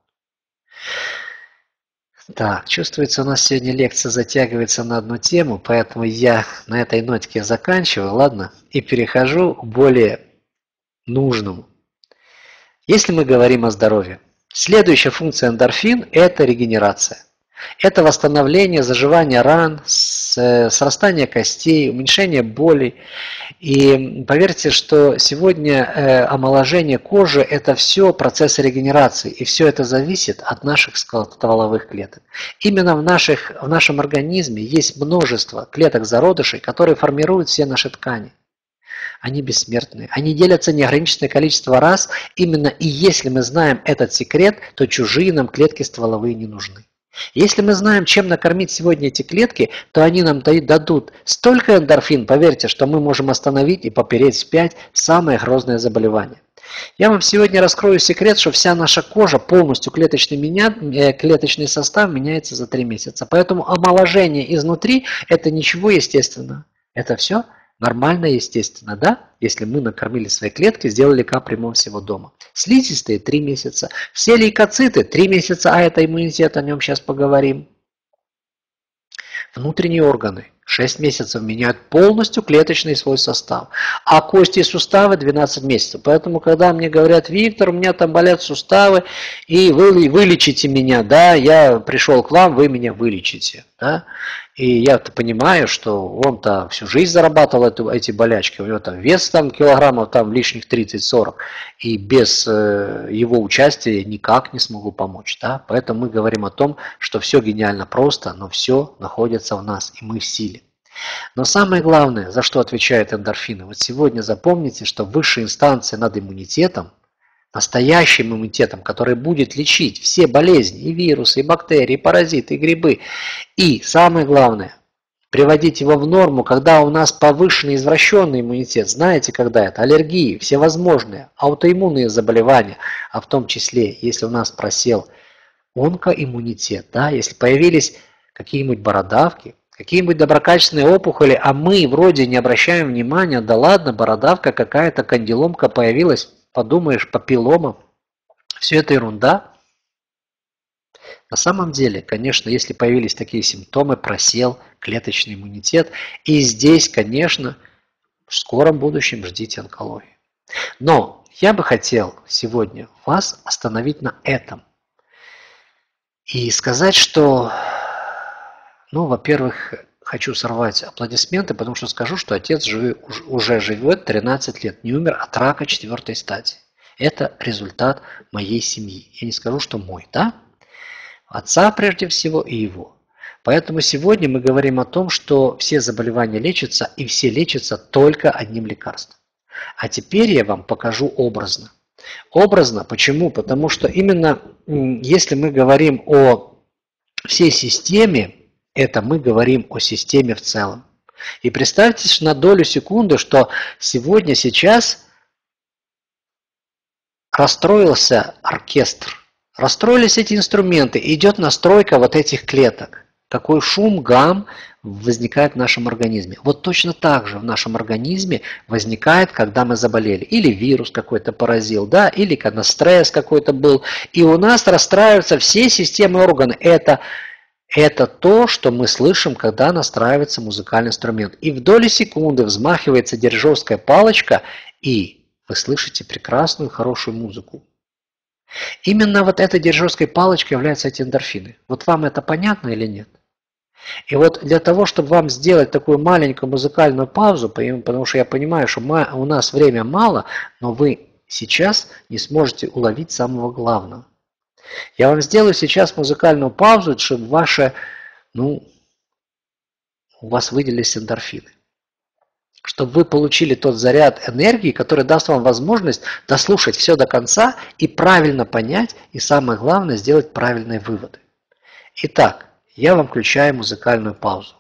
Так, чувствуется, у нас сегодня лекция затягивается на одну тему, поэтому я на этой нотике заканчиваю, ладно, и перехожу к более нужному. Если мы говорим о здоровье, следующая функция эндорфин – это регенерация. Это восстановление, заживание ран, срастание костей, уменьшение болей. И поверьте, что сегодня омоложение кожи – это все процессы регенерации. И все это зависит от наших стволовых клеток. Именно в, наших, в нашем организме есть множество клеток зародышей, которые формируют все наши ткани. Они бессмертные. Они делятся неограниченное количество раз. Именно и если мы знаем этот секрет, то чужие нам клетки стволовые не нужны. Если мы знаем, чем накормить сегодня эти клетки, то они нам дадут столько эндорфин, поверьте, что мы можем остановить и попереть вспять самое грозное заболевание. Я вам сегодня раскрою секрет, что вся наша кожа, полностью клеточный, меня, э, клеточный состав меняется за три месяца. Поэтому омоложение изнутри – это ничего естественного. Это все нормально и естественно, да? Если мы накормили свои клетки, сделали капремонт всего дома. Слизистые – три месяца. Все лейкоциты – три месяца, а это иммунитет, о нем сейчас поговорим. Внутренние органы шесть месяцев меняют полностью клеточный свой состав, а кости и суставы двенадцать месяцев. Поэтому, когда мне говорят: Виктор, у меня там болят суставы, и вы вылечите меня, да, я пришел к вам, вы меня вылечите. Да? И я-то понимаю, что он-то всю жизнь зарабатывал эту, эти болячки, у него там вес там, килограммов там, лишних тридцать-сорок, и без э, его участия никак не смогу помочь. Да? Поэтому мы говорим о том, что все гениально просто, но все находится в нас, и мы в силе. Но самое главное, за что отвечают эндорфины, вот сегодня запомните, что высшая инстанция над иммунитетом, настоящим иммунитетом, который будет лечить все болезни, и вирусы, и бактерии, и паразиты, и грибы. И самое главное, приводить его в норму, когда у нас повышенный извращенный иммунитет. Знаете, когда это? Аллергии, всевозможные, аутоиммунные заболевания, а в том числе, если у нас просел онкоиммунитет, да, если появились какие-нибудь бородавки, какие-нибудь доброкачественные опухоли, а мы вроде не обращаем внимания, да ладно, бородавка какая-то, кандиломка появилась, подумаешь, папиллома, все это ерунда. На самом деле, конечно, если появились такие симптомы, просел клеточный иммунитет, и здесь, конечно, в скором будущем ждите онкологии. Но я бы хотел сегодня вас остановить на этом и сказать, что, ну, во-первых, хочу сорвать аплодисменты, потому что скажу, что отец живет, уже живет тринадцать лет, не умер от рака четвертой стадии. Это результат моей семьи. Я не скажу, что мой, да? Отца прежде всего и его. Поэтому сегодня мы говорим о том, что все заболевания лечатся, и все лечатся только одним лекарством. А теперь я вам покажу образно. Образно, почему? Потому что именно если мы говорим о всей системе, это мы говорим о системе в целом. И представьте на долю секунды, что сегодня, сейчас расстроился оркестр. Расстроились эти инструменты, идет настройка вот этих клеток. Какой шум, гам возникает в нашем организме. Вот точно так же в нашем организме возникает, когда мы заболели. Или вирус какой-то поразил, да, или когда стресс какой-то был. И у нас расстраиваются все системы органы. Это, это то, что мы слышим, когда настраивается музыкальный инструмент. И в доли секунды взмахивается дирижерская палочка, и вы слышите прекрасную, хорошую музыку. Именно вот этой дирижерской палочкой являются эти эндорфины. Вот вам это понятно или нет? И вот для того, чтобы вам сделать такую маленькую музыкальную паузу, потому что я понимаю, что у нас время мало, но вы сейчас не сможете уловить самого главного. Я вам сделаю сейчас музыкальную паузу, чтобы ваши, ну, у вас выделились эндорфины. Чтобы вы получили тот заряд энергии, который даст вам возможность дослушать все до конца и правильно понять, и самое главное, сделать правильные выводы. Итак, я вам включаю музыкальную паузу.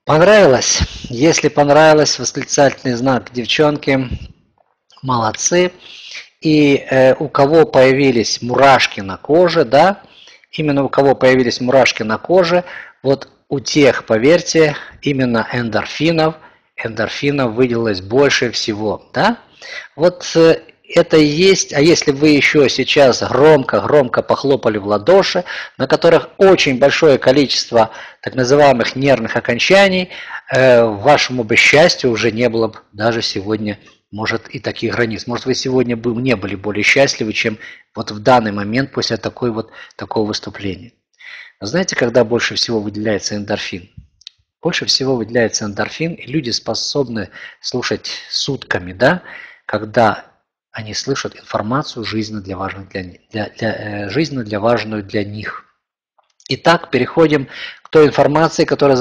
Понравилось? Если понравилось, восклицательный знак, девчонки, молодцы. И э, у кого появились мурашки на коже, да, именно у кого появились мурашки на коже, вот у тех, поверьте, именно эндорфинов, эндорфинов выделилось больше всего, да. Вот э, это и есть, а если вы еще сейчас громко-громко похлопали в ладоши, на которых очень большое количество так называемых нервных окончаний, э, вашему бы счастью уже не было бы даже сегодня, может, и таких границ. Может, вы сегодня бы не были более счастливы, чем вот в данный момент после такой вот, такого выступления. Но знаете, когда больше всего выделяется эндорфин? Больше всего выделяется эндорфин, и люди способны слушать сутками, да, когда они слышат информацию жизненно для, важную для, для, для, э, жизненно для важную для них. Итак, переходим к той информации, которая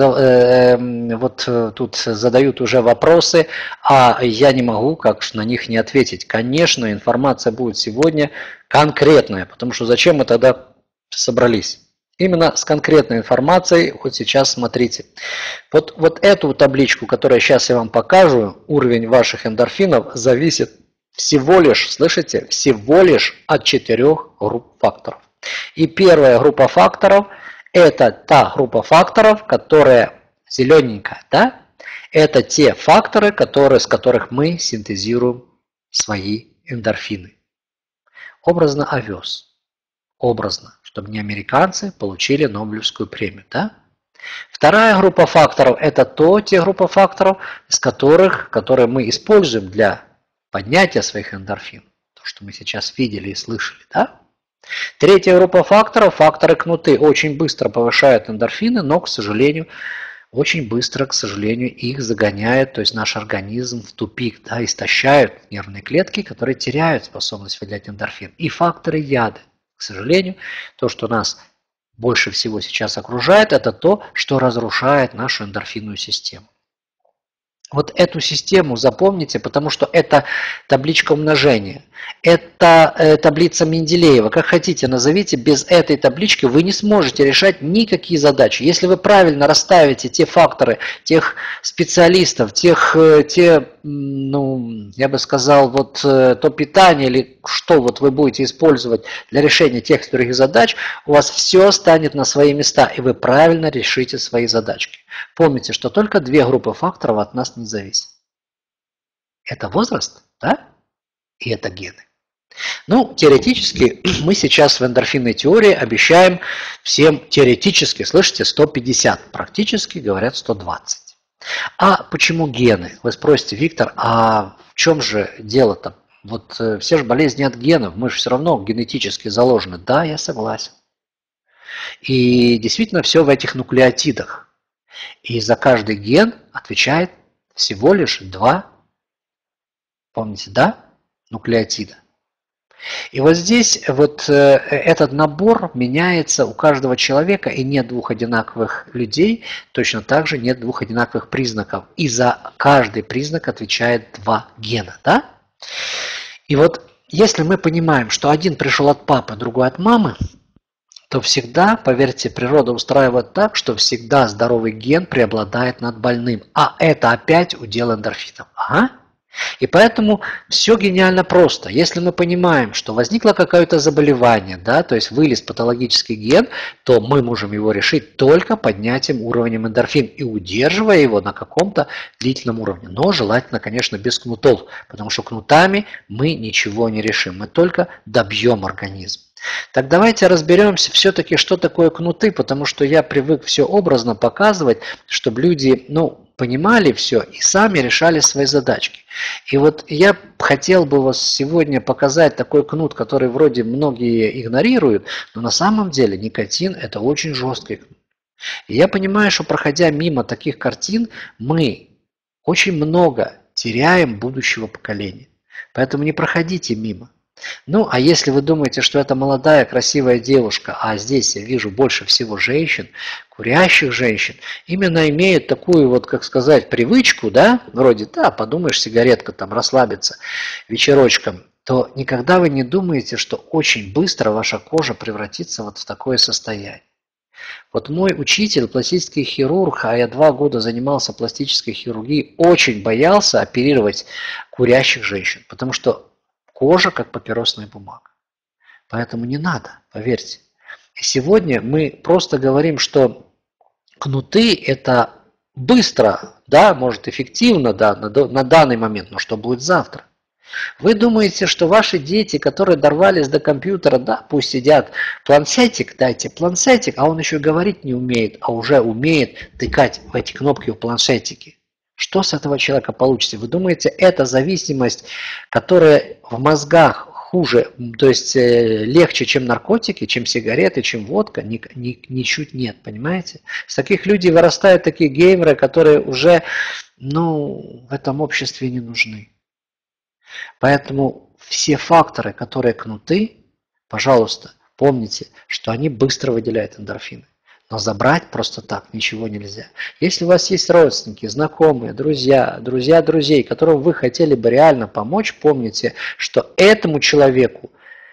э, вот тут задают уже вопросы, а я не могу как на них не ответить. Конечно, информация будет сегодня конкретная, потому что зачем мы тогда собрались? Именно с конкретной информацией, вот сейчас смотрите. Вот, вот эту табличку, которую сейчас я вам покажу, уровень ваших эндорфинов зависит всего лишь, слышите, всего лишь от четырех групп факторов. И первая группа факторов – это та группа факторов, которая зелененькая, да? Это те факторы, которые, с которых мы синтезируем свои эндорфины. Образно овес. Образно, чтобы не американцы получили Нобелевскую премию, да? Вторая группа факторов – это то, те группы факторов, из которых, которые мы используем для поднятия своих эндорфин. То, что мы сейчас видели и слышали, да? Третья группа факторов, факторы кнуты, очень быстро повышают эндорфины, но, к сожалению, очень быстро, к сожалению, их загоняют, то есть наш организм в тупик, да, истощают нервные клетки, которые теряют способность выделять эндорфин. И факторы яда, к сожалению, то, что нас больше всего сейчас окружает, это то, что разрушает нашу эндорфинную систему. Вот эту систему запомните, потому что это табличка умножения. Это э, таблица Менделеева. Как хотите назовите, без этой таблички вы не сможете решать никакие задачи. Если вы правильно расставите те факторы, тех специалистов, тех, э, те, ну, я бы сказал, вот э, то питание или что вот вы будете использовать для решения тех или других задач, у вас все станет на свои места, и вы правильно решите свои задачки. Помните, что только две группы факторов от нас не зависят. Это возраст, да? И это гены. Ну, теоретически, мы сейчас в эндорфинной теории обещаем всем теоретически, слышите, сто пятьдесят, практически говорят сто двадцать. А почему гены? Вы спросите, Виктор, а в чем же дело-то? Вот все же болезни от генов, мы же все равно генетически заложены. Да, я согласен. И действительно все в этих нуклеотидах. И за каждый ген отвечает всего лишь два, помните, да, нуклеотида. И вот здесь вот этот набор меняется у каждого человека, и нет двух одинаковых людей, точно так же нет двух одинаковых признаков. И за каждый признак отвечает два гена, да? И вот если мы понимаем, что один пришел от папы, другой от мамы, то всегда, поверьте, природа устраивает так, что всегда здоровый ген преобладает над больным. А это опять удел эндорфинов. Ага. И поэтому все гениально просто. Если мы понимаем, что возникло какое-то заболевание, да, то есть вылез патологический ген, то мы можем его решить только поднятием уровня эндорфин и удерживая его на каком-то длительном уровне. Но желательно, конечно, без кнутов, потому что кнутами мы ничего не решим. Мы только добьем организм. Так давайте разберемся все-таки, что такое кнуты, потому что я привык все образно показывать, чтобы люди, ну, понимали все и сами решали свои задачки. И вот я хотел бы вас сегодня показать такой кнут, который вроде многие игнорируют, но на самом деле никотин – это очень жесткий кнут. И я понимаю, что проходя мимо таких картин, мы очень много теряем будущего поколения. Поэтому не проходите мимо. Ну, а если вы думаете, что это молодая, красивая девушка, а здесь я вижу больше всего женщин, курящих женщин, именно имеют такую, вот, как сказать, привычку, да, вроде, да, подумаешь, сигаретка, там, расслабиться вечерочком, то никогда вы не думаете, что очень быстро ваша кожа превратится вот в такое состояние. Вот мой учитель, пластический хирург, а я два года занимался пластической хирургией, очень боялся оперировать курящих женщин, потому что кожа как папиросная бумага. Поэтому не надо, поверьте. И сегодня мы просто говорим, что кнуты это быстро, да, может эффективно, да, на, на данный момент, но что будет завтра? Вы думаете, что ваши дети, которые дорвались до компьютера, да, пусть сидят, планшетик, дайте планшетик, а он еще говорить не умеет, а уже умеет тыкать в эти кнопки в планшетике. Что с этого человека получится? Вы думаете, это зависимость, которая в мозгах хуже, то есть легче, чем наркотики, чем сигареты, чем водка? Ни, ни, ничуть нет, понимаете? С таких людей вырастают такие геймеры, которые уже, ну, в этом обществе не нужны. Поэтому все факторы, которые кнуты, пожалуйста, помните, что они быстро выделяют эндорфины. Но забрать просто так ничего нельзя. Если у вас есть родственники, знакомые, друзья, друзья друзей, которым вы хотели бы реально помочь, помните, что этому человеку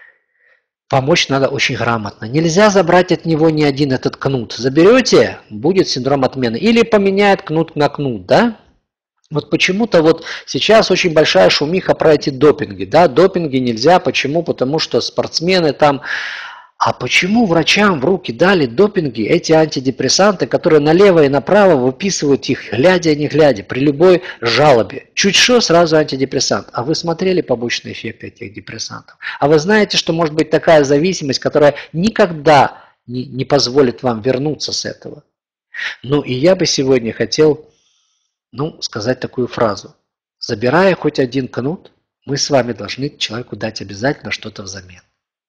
помочь надо очень грамотно. Нельзя забрать от него ни один этот кнут. Заберете, будет синдром отмены. Или поменяет кнут на кнут, да? Вот почему-то вот сейчас очень большая шумиха про эти допинги. Да, допинги нельзя. Почему? Потому что спортсмены там... А почему врачам в руки дали допинги, эти антидепрессанты, которые налево и направо выписывают их, глядя и не глядя, при любой жалобе? Чуть что, сразу антидепрессант. А вы смотрели побочные эффекты этих депрессантов? А вы знаете, что может быть такая зависимость, которая никогда не, не позволит вам вернуться с этого? Ну и я бы сегодня хотел... Ну, сказать такую фразу. Забирая хоть один кнут, мы с вами должны человеку дать обязательно что-то взамен.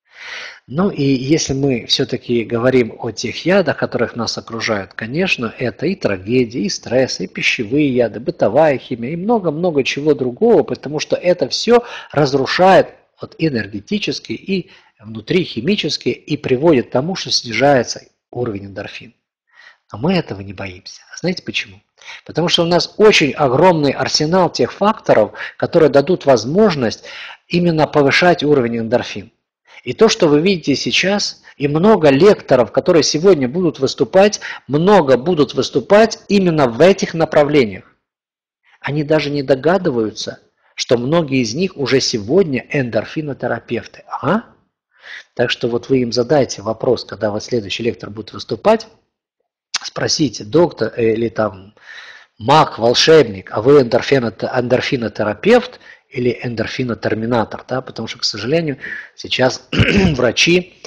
Ну и если мы все-таки говорим о тех ядах, которых нас окружают, конечно, это и трагедия, и стресс, и пищевые яды, бытовая химия, и много-много чего другого, потому что это все разрушает вот, энергетически и внутри химически и приводит к тому, что снижается уровень эндорфин. Но мы этого не боимся. Знаете почему? Потому что у нас очень огромный арсенал тех факторов, которые дадут возможность именно повышать уровень эндорфин. И то, что вы видите сейчас, и много лекторов, которые сегодня будут выступать, много будут выступать именно в этих направлениях. Они даже не догадываются, что многие из них уже сегодня эндорфинотерапевты. Ага. Так что вот вы им задайте вопрос, когда вот следующий лектор будет выступать, спросите, доктор или там маг, волшебник, а вы эндорфинотерапевт или эндорфинотерминатор, да, потому что, к сожалению, сейчас врачи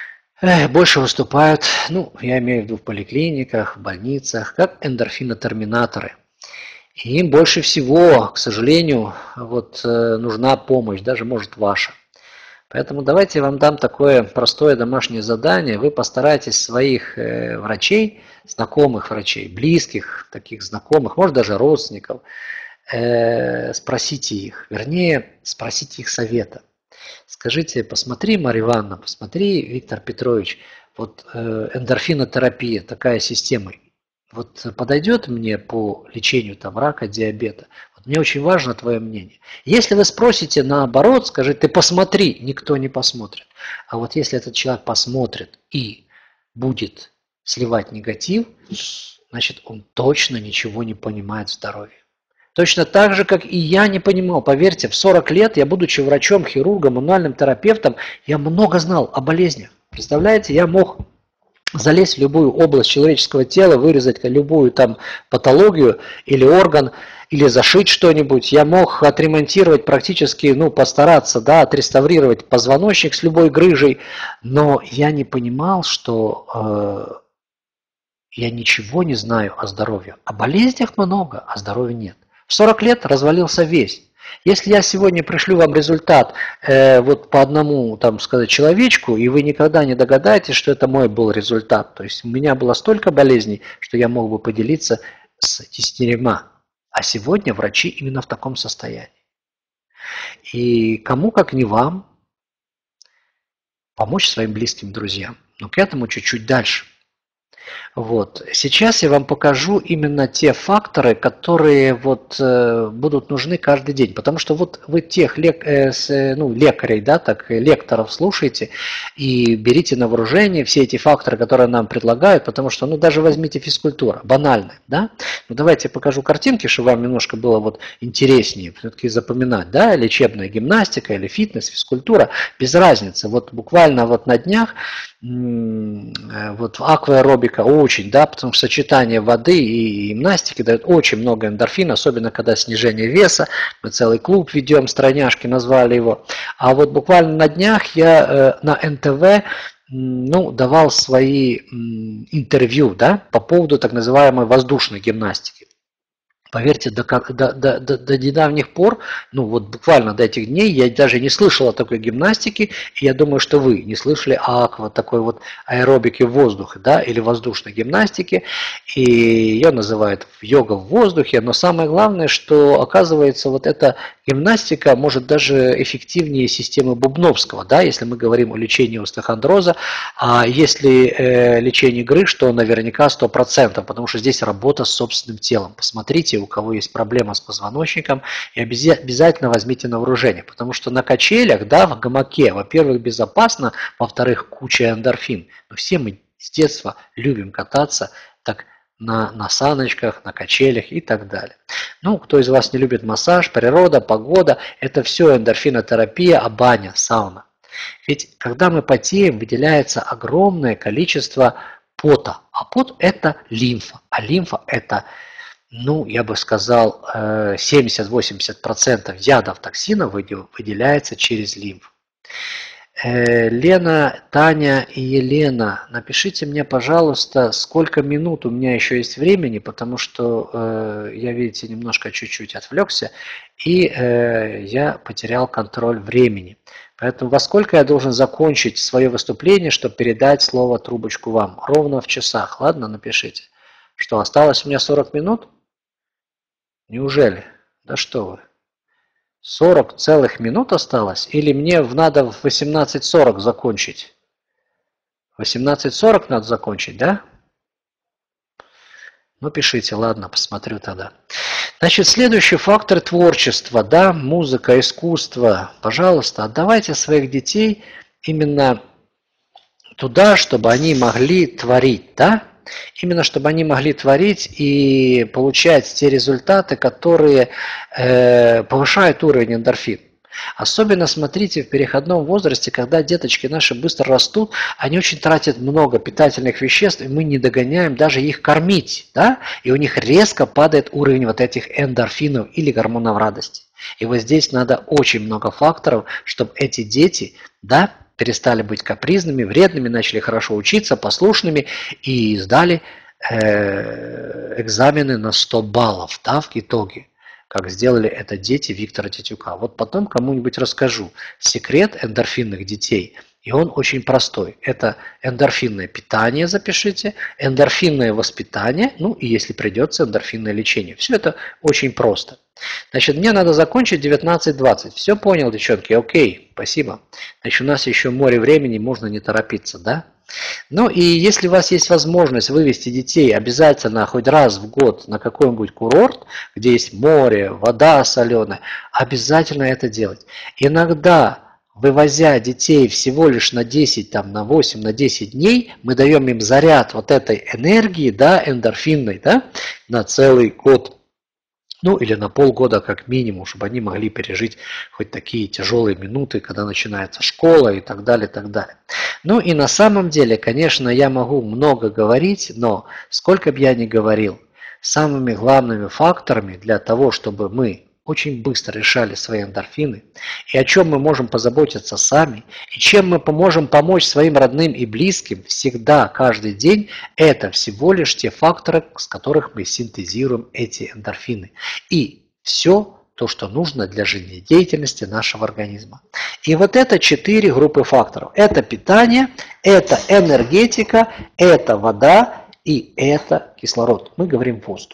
больше выступают, ну, я имею в виду в поликлиниках, в больницах, как эндорфинотерминаторы. И им больше всего, к сожалению, вот, нужна помощь, даже, может, ваша. Поэтому давайте я вам дам такое простое домашнее задание. Вы постарайтесь своих врачей, знакомых врачей, близких, таких знакомых, может даже родственников, спросите их, вернее, спросите их совета. Скажите, посмотри, Марья Ивановна, посмотри, Виктор Петрович, вот эндорфинотерапия, такая система, вот подойдет мне по лечению там, рака, диабета? Вот мне очень важно твое мнение. Если вы спросите наоборот, скажите, ты посмотри, никто не посмотрит. А вот если этот человек посмотрит и будет сливать негатив, значит он точно ничего не понимает в здоровье. Точно так же, как и я не понимал. Поверьте, в сорок лет я, будучи врачом, хирургом, мануальным терапевтом, я много знал о болезнях. Представляете, я мог залезть в любую область человеческого тела, вырезать любую там патологию или орган, или зашить что-нибудь. Я мог отремонтировать практически, ну, постараться, да, отреставрировать позвоночник с любой грыжей, но я не понимал, что э, я ничего не знаю о здоровье. О болезнях много, а здоровья нет. В сорок лет развалился весь. Если я сегодня пришлю вам результат э, вот по одному, там сказать, человечку, и вы никогда не догадаетесь, что это мой был результат. То есть у меня было столько болезней, что я мог бы поделиться с десятерыми. А сегодня врачи именно в таком состоянии. И кому, как не вам, помочь своим близким друзьям. Но к этому чуть-чуть дальше. Вот. Сейчас я вам покажу именно те факторы, которые вот, э, будут нужны каждый день. Потому что вот вы тех лек, э, с, э, ну, лекарей, да, так, э, лекторов слушаете и берите на вооружение все эти факторы, которые нам предлагают, потому что, ну, даже возьмите физкультуру, банально, да. Ну, давайте я покажу картинки, чтобы вам немножко было вот интереснее все-таки запоминать, да, лечебная гимнастика или фитнес, физкультура, без разницы. Вот буквально вот на днях вот акваэробика очень, да, потому что сочетание воды и гимнастики дает очень много эндорфина, особенно когда снижение веса. Мы целый клуб ведем, стройняшки назвали его. А вот буквально на днях я э, на эн тэ вэ ну, давал свои м, интервью, да, по поводу так называемой воздушной гимнастики. Поверьте, до, до, до, до, до недавних пор, ну вот буквально до этих дней, я даже не слышал о такой гимнастике, и я думаю, что вы не слышали о аква, такой вот аэробике в воздухе, да, или воздушной гимнастике, и ее называют йога в воздухе, но самое главное, что оказывается вот эта гимнастика может даже эффективнее системы Бубновского, да, если мы говорим о лечении остеохондроза, а если э, лечение грыж, то наверняка сто процентов, потому что здесь работа с собственным телом. Посмотрите, у кого есть проблема с позвоночником, и обязательно возьмите на вооружение, потому что на качелях, да, в гамаке, во-первых, безопасно, во-вторых, куча эндорфин. Но все мы с детства любим кататься так на, на саночках, на качелях и так далее. Ну, кто из вас не любит массаж, природа, погода, это все эндорфинотерапия, а баня, сауна. Ведь когда мы потеем, выделяется огромное количество пота, а пот это лимфа, а лимфа это, ну, я бы сказал, семьдесят-восемьдесят процентов ядов, токсинов выделяется через лимфу. Лена, Таня и Елена, напишите мне, пожалуйста, сколько минут у меня еще есть времени, потому что э, я, видите, немножко чуть-чуть отвлекся, и э, я потерял контроль времени. Поэтому во сколько я должен закончить свое выступление, чтобы передать слово трубочку вам? Ровно в часах, ладно, напишите. Что, осталось у меня сорок минут? Неужели? Да что вы. сорок целых минут осталось? Или мне надо в восемнадцать сорок закончить? восемнадцать сорок надо закончить, да? Ну, пишите, ладно, посмотрю тогда. Значит, следующий фактор творчества, да, музыка, искусство. Пожалуйста, отдавайте своих детей именно туда, чтобы они могли творить, да? Именно чтобы они могли творить и получать те результаты, которые э, повышают уровень эндорфин. Особенно смотрите в переходном возрасте, когда деточки наши быстро растут, они очень тратят много питательных веществ, и мы не догоняем даже их кормить, да? И у них резко падает уровень вот этих эндорфинов или гормонов радости. И вот здесь надо очень много факторов, чтобы эти дети, да, перестали быть капризными, вредными, начали хорошо учиться, послушными и сдали э, экзамены на сто баллов, да, в итоге, как сделали это дети Виктора Титюка. Вот потом кому-нибудь расскажу секрет эндорфинных детей, и он очень простой. Это эндорфинное питание, запишите, эндорфинное воспитание, ну и если придется, эндорфинное лечение. Все это очень просто. Значит, мне надо закончить девятнадцать двадцать. Все понял, девчонки? Окей, спасибо. Значит, у нас еще море времени, можно не торопиться, да? Ну и если у вас есть возможность вывести детей обязательно хоть раз в год на какой-нибудь курорт, где есть море, вода соленая, обязательно это делать. Иногда, вывозя детей всего лишь на десять, там, на восемь, на десять дней, мы даем им заряд вот этой энергии, да, эндорфинной, да, на целый год. Ну или на полгода как минимум, чтобы они могли пережить хоть такие тяжелые минуты, когда начинается школа и так далее, и так далее. Ну и на самом деле, конечно, я могу много говорить, но сколько бы я ни говорил, самыми главными факторами для того, чтобы мы очень быстро решали свои эндорфины, и о чем мы можем позаботиться сами, и чем мы поможем помочь своим родным и близким всегда, каждый день, это всего лишь те факторы, с которых мы синтезируем эти эндорфины. И все то, что нужно для жизнедеятельности нашего организма. И вот это четыре группы факторов. Это питание, это энергетика, это вода и это кислород. Мы говорим воздух.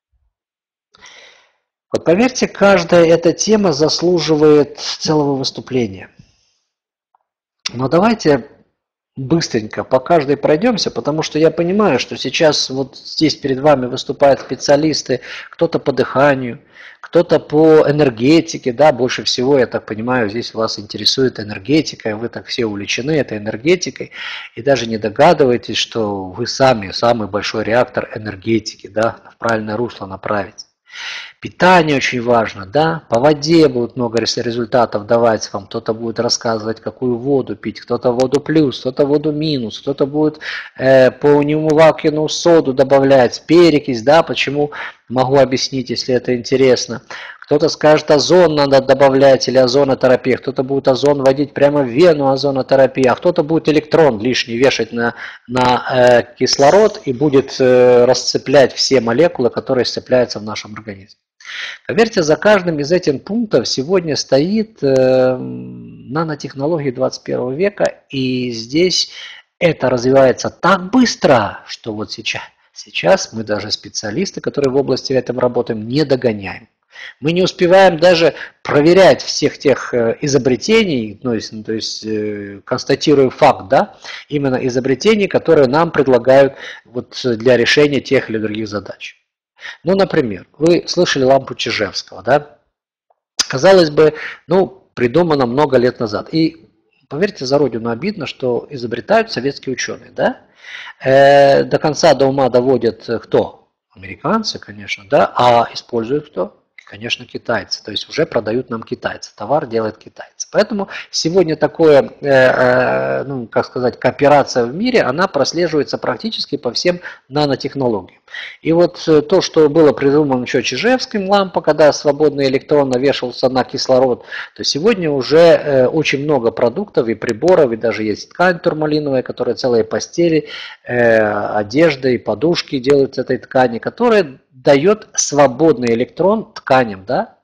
Вот поверьте, каждая эта тема заслуживает целого выступления. Но давайте быстренько по каждой пройдемся, потому что я понимаю, что сейчас вот здесь перед вами выступают специалисты, кто-то по дыханию, кто-то по энергетике, да, больше всего, я так понимаю, здесь вас интересует энергетика, вы так все увлечены этой энергетикой, и даже не догадываетесь, что вы сами самый большой реактор энергетики, да, в правильное русло направить. Питание очень важно, да, по воде будут много результатов давать вам, кто-то будет рассказывать, какую воду пить, кто-то воду плюс, кто-то воду минус, кто-то будет э, по неумывакину соду добавлять, перекись, да, почему, могу объяснить, если это интересно. Кто-то скажет, озон надо добавлять или озонотерапия, кто-то будет озон вводить прямо в вену, озонотерапия, а кто-то будет электрон лишний вешать на, на э, кислород и будет э, расцеплять все молекулы, которые сцепляются в нашем организме. Поверьте, за каждым из этих пунктов сегодня стоит э, нанотехнологии двадцать первого века, и здесь это развивается так быстро, что вот сейчас, сейчас мы даже специалисты, которые в области этом работаем, не догоняем. Мы не успеваем даже проверять всех тех изобретений, ну, то есть э, констатируем факт, да, именно изобретений, которые нам предлагают вот для решения тех или других задач. Ну, например, вы слышали лампу Чижевского, да? Казалось бы, ну, придумано много лет назад. И, поверьте, за родину обидно, что изобретают советские ученые, да? Э, до конца, до ума доводят кто? Американцы, конечно, да? А используют кто? Конечно, китайцы. То есть уже продают нам китайцы. Товар делает китайцы. Поэтому сегодня такое, э, э, ну, как сказать, кооперация в мире, она прослеживается практически по всем нанотехнологиям. И вот то, что было придумано еще Чижевским, лампа, когда свободный электрон навешивался на кислород, то сегодня уже э, очень много продуктов и приборов, и даже есть ткань турмалиновая, которая целые постели, э, одежда и подушки делают с этой ткани, которая дает свободный электрон тканям, да?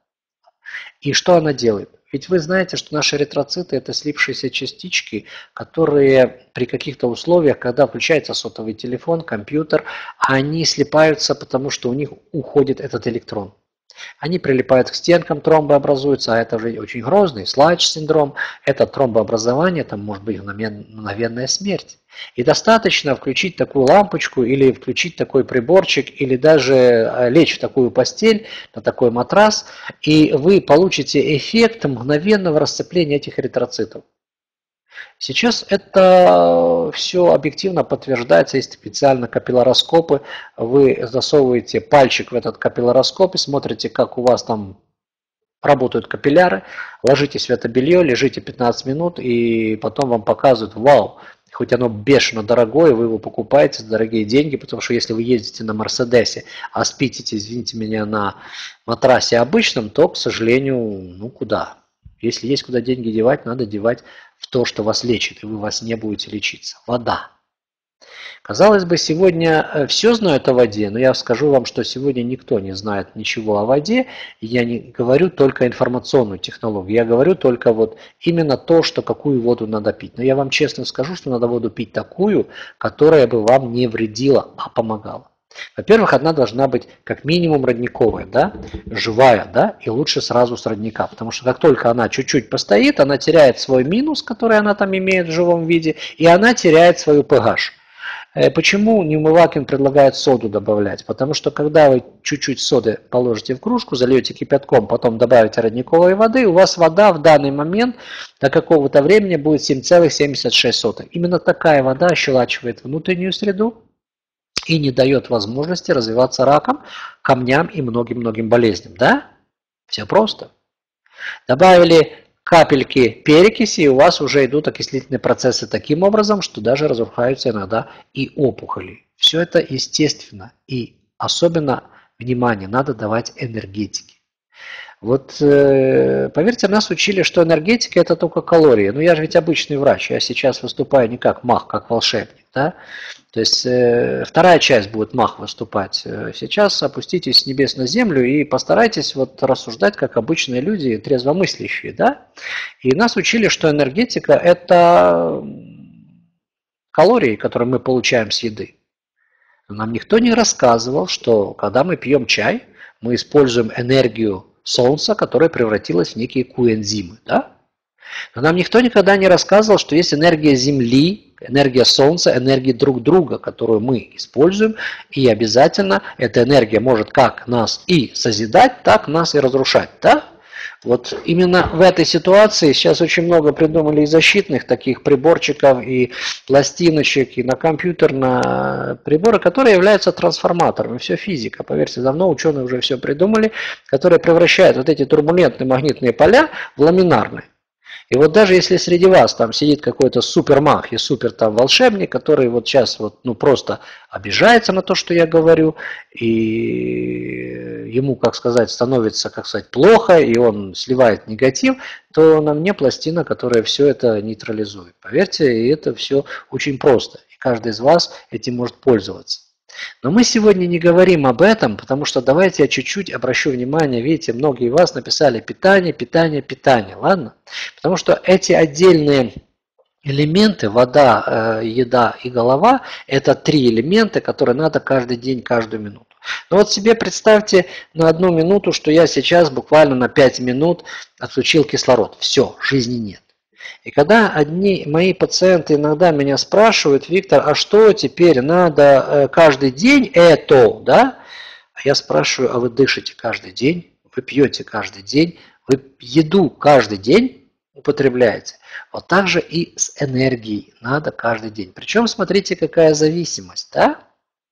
И что она делает? Ведь вы знаете, что наши эритроциты – это слипшиеся частички, которые при каких-то условиях, когда включается сотовый телефон, компьютер, они слипаются, потому что у них уходит этот электрон. Они прилипают к стенкам, тромбы образуются, а это уже очень грозный слайдж-синдром. Это тромбообразование, там может быть мгновенная смерть. И достаточно включить такую лампочку или включить такой приборчик, или даже лечь в такую постель, на такой матрас, и вы получите эффект мгновенного расцепления этих эритроцитов. Сейчас это все объективно подтверждается, есть специально капиллароскопы, вы засовываете пальчик в этот капиллароскоп и смотрите, как у вас там работают капилляры, ложитесь в это белье, лежите пятнадцать минут и потом вам показывают, вау, хоть оно бешено дорогое, вы его покупаете за дорогие деньги, потому что если вы ездите на Мерседесе, а спите, извините меня, на матрасе обычном, то, к сожалению, ну куда? Если есть куда деньги девать, надо девать в то, что вас лечит, и вы вас не будете лечиться. Вода. Казалось бы, сегодня все знают о воде, но я скажу вам, что сегодня никто не знает ничего о воде. Я не говорю только информационную технологию, я говорю только вот именно то, что какую воду надо пить. Но я вам честно скажу, что надо воду пить такую, которая бы вам не вредила, а помогала. Во-первых, она должна быть как минимум родниковая, да, живая, да, и лучше сразу с родника, потому что как только она чуть-чуть постоит, она теряет свой минус, который она там имеет в живом виде, и она теряет свою pH. Почему Неумывакин предлагает соду добавлять? Потому что когда вы чуть-чуть соды положите в кружку, зальете кипятком, потом добавите родниковой воды, у вас вода в данный момент до какого-то времени будет семь целых семьдесят шесть сотых. Именно такая вода ощелачивает внутреннюю среду и не дает возможности развиваться раком, камням и многим-многим болезням. Да? Все просто. Добавили капельки перекиси, и у вас уже идут окислительные процессы таким образом, что даже разрушаются иногда и опухоли. Все это естественно. И особенно внимание надо давать энергетике. Вот э, поверьте, нас учили, что энергетика это только калории. Но я же ведь обычный врач, я сейчас выступаю не как маг, как волшебник. Да? То есть э, вторая часть будет маг выступать. Сейчас опуститесь с небес на землю и постарайтесь вот рассуждать, как обычные люди, трезвомыслящие. Да? И нас учили, что энергетика это калории, которые мы получаем с еды. Нам никто не рассказывал, что когда мы пьем чай, мы используем энергию Солнца, которое превратилось в некие коэнзимы. Да? Но нам никто никогда не рассказывал, что есть энергия Земли, энергия Солнца, энергия друг друга, которую мы используем, и обязательно эта энергия может как нас и созидать, так нас и разрушать. Да? Вот именно в этой ситуации сейчас очень много придумали и защитных таких приборчиков, и пластиночек, и на компьютер, на приборы, которые являются трансформаторами. Все физика, поверьте, давно ученые уже все придумали, которые превращают вот эти турбулентные магнитные поля в ламинарные. И вот даже если среди вас там сидит какой-то супермаг и супер там волшебник, который вот сейчас вот ну просто обижается на то, что я говорю, и ему, как сказать, становится, как сказать, плохо, и он сливает негатив, то на мне пластина, которая все это нейтрализует. Поверьте, и это все очень просто, и каждый из вас этим может пользоваться. Но мы сегодня не говорим об этом, потому что давайте я чуть-чуть обращу внимание, видите, многие из вас написали питание, питание, питание, ладно? Потому что эти отдельные элементы, вода, еда и голова, это три элемента, которые надо каждый день, каждую минуту. Но вот себе представьте на одну минуту, что я сейчас буквально на пять минут отключил кислород. Все, жизни нет. И когда одни мои пациенты иногда меня спрашивают: Виктор, а что теперь надо каждый день это, да? А я спрашиваю: а вы дышите каждый день, вы пьете каждый день, вы еду каждый день употребляете. Вот так же и с энергией надо каждый день. Причем смотрите, какая зависимость, да?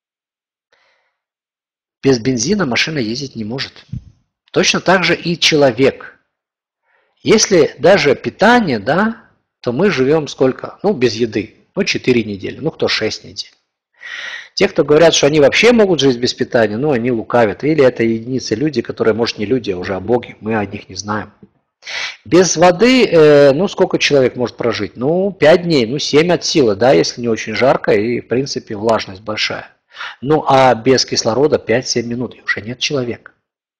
Без бензина машина ездить не может. Точно так же и человек. Если даже питание, да, то мы живем сколько? Ну, без еды. Ну, четыре недели, ну, кто шесть недель. Те, кто говорят, что они вообще могут жить без питания, ну, они лукавят. Или это единицы люди, которые, может, не люди, а уже о Боге. Мы о них не знаем. Без воды, э, ну, сколько человек может прожить? Ну, пять дней, ну, семь от силы, да, если не очень жарко и, в принципе, влажность большая. Ну, а без кислорода пять-семь минут, и уже нет человека.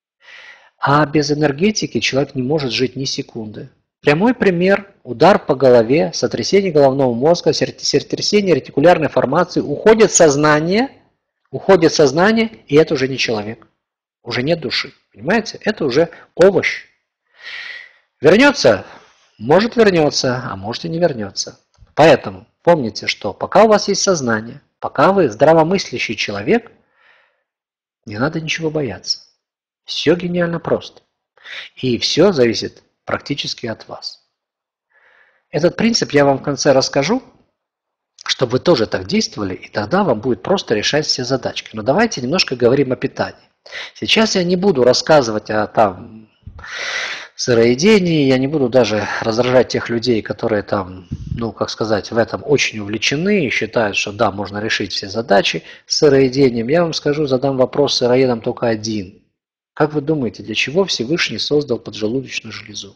А без энергетики человек не может жить ни секунды. Прямой пример: удар по голове, сотрясение головного мозга, сотрясение ретикулярной формации, уходит сознание, уходит сознание, и это уже не человек. Уже нет души. Понимаете? Это уже овощ. Вернется? Может вернется, а может и не вернется. Поэтому помните, что пока у вас есть сознание, пока вы здравомыслящий человек, не надо ничего бояться. Все гениально просто. И все зависит практически от вас. Этот принцип я вам в конце расскажу, чтобы вы тоже так действовали, и тогда вам будет просто решать все задачки. Но давайте немножко говорим о питании. Сейчас я не буду рассказывать о там сыроедении, я не буду даже раздражать тех людей, которые там, ну, как сказать, в этом очень увлечены и считают, что да, можно решить все задачи с сыроедением. Я вам скажу, задам вопрос сыроедам только один. Как вы думаете, для чего Всевышний создал поджелудочную железу?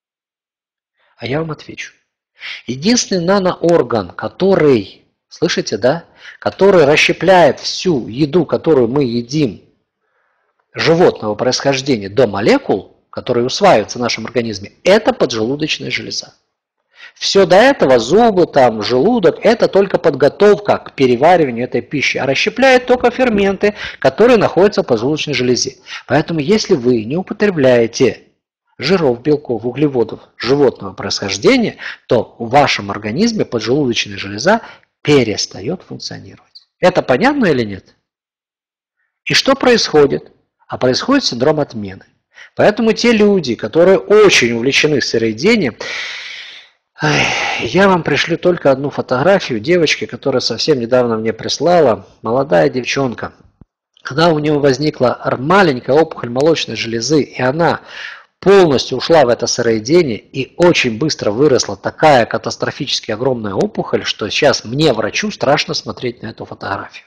А я вам отвечу. Единственный наноорган, который, слышите, да, который расщепляет всю еду, которую мы едим, животного происхождения, до молекул, которые усваиваются в нашем организме, это поджелудочная железа. Все до этого, зубы, там, желудок, это только подготовка к перевариванию этой пищи, а расщепляет только ферменты, которые находятся в поджелудочной железе. Поэтому если вы не употребляете жиров, белков, углеводов животного происхождения, то в вашем организме поджелудочная железа перестает функционировать. Это понятно или нет? И что происходит? А происходит синдром отмены. Поэтому те люди, которые очень увлечены сыроедением, я вам пришлю только одну фотографию девочки, которая совсем недавно мне прислала, молодая девчонка. Когда у нее возникла маленькая опухоль молочной железы, и она полностью ушла в это сыроедение, и очень быстро выросла такая катастрофически огромная опухоль, что сейчас мне, врачу, страшно смотреть на эту фотографию.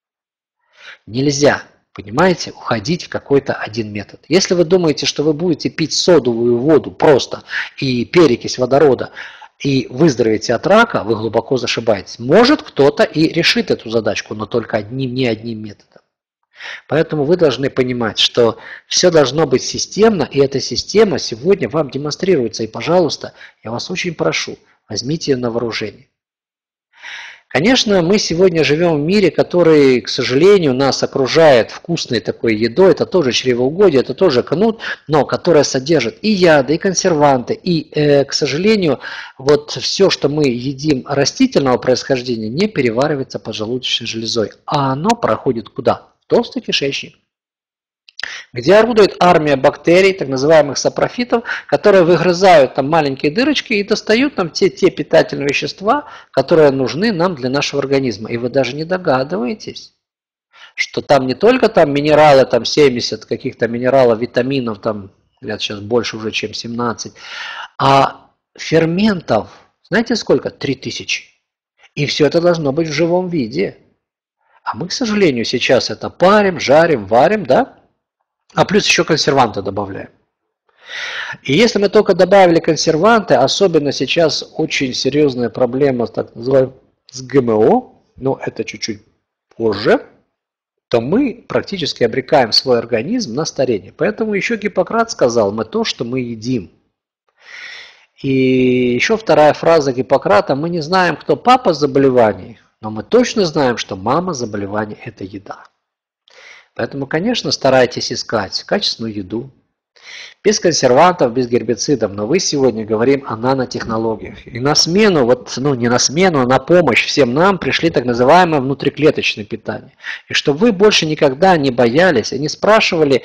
Нельзя, понимаете, уходить в какой-то один метод. Если вы думаете, что вы будете пить содовую воду просто и перекись водорода, и выздоровеете от рака, вы глубоко зашибаетесь. Может, кто-то и решит эту задачку, но только одним, не одним методом. Поэтому вы должны понимать, что все должно быть системно, и эта система сегодня вам демонстрируется. И, пожалуйста, я вас очень прошу, возьмите ее на вооружение. Конечно, мы сегодня живем в мире, который, к сожалению, нас окружает вкусной такой едой, это тоже чревоугодие, это тоже кнут, но которая содержит и яды, и консерванты, и, э, к сожалению, вот все, что мы едим растительного происхождения, не переваривается поджелудочной железой, а оно проходит куда? В толстый кишечник, где орудует армия бактерий, так называемых сапрофитов, которые выгрызают там маленькие дырочки и достают нам те, те питательные вещества, которые нужны нам для нашего организма. И вы даже не догадываетесь, что там не только там минералы, там семьдесят каких-то минералов, витаминов, там, говорят, сейчас больше уже, чем семнадцать, а ферментов, знаете сколько? три тысячи. И все это должно быть в живом виде. А мы, к сожалению, сейчас это парим, жарим, варим, да? А плюс еще консерванты добавляем. И если мы только добавили консерванты, особенно сейчас очень серьезная проблема так называемая, с ГМО, но это чуть-чуть позже, то мы практически обрекаем свой организм на старение. Поэтому еще Гиппократ сказал, мы то, что мы едим. И еще вторая фраза Гиппократа, мы не знаем, кто папа заболеваний, но мы точно знаем, что мама заболеваний – это еда. Поэтому, конечно, старайтесь искать качественную еду, без консервантов, без гербицидов, но вы сегодня говорим о нанотехнологиях. И на смену, вот, ну не на смену, а на помощь всем нам пришли так называемое внутриклеточное питание. И чтобы вы больше никогда не боялись и не спрашивали,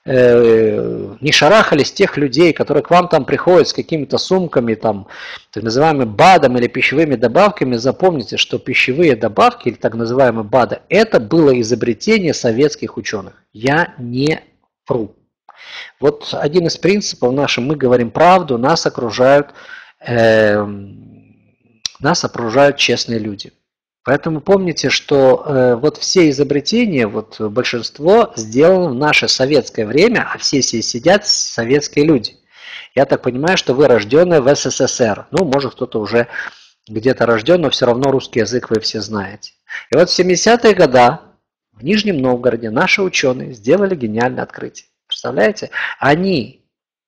э, не шарахались тех людей, которые к вам там приходят с какими-то сумками, там, так называемым БАДом или пищевыми добавками, запомните, что пищевые добавки, или так называемые БАДы, это было изобретение советских ученых. Я не вру. Вот один из принципов наших, мы говорим правду, нас окружают, э, нас окружают честные люди. Поэтому помните, что э, вот все изобретения, вот большинство сделано в наше советское время, а все здесь сидят советские люди. Я так понимаю, что вы рожденные в СССР. Ну, может, кто-то уже где-то рожден, но все равно русский язык вы все знаете. И вот в семидесятые годы в Нижнем Новгороде наши ученые сделали гениальное открытие. Представляете? Они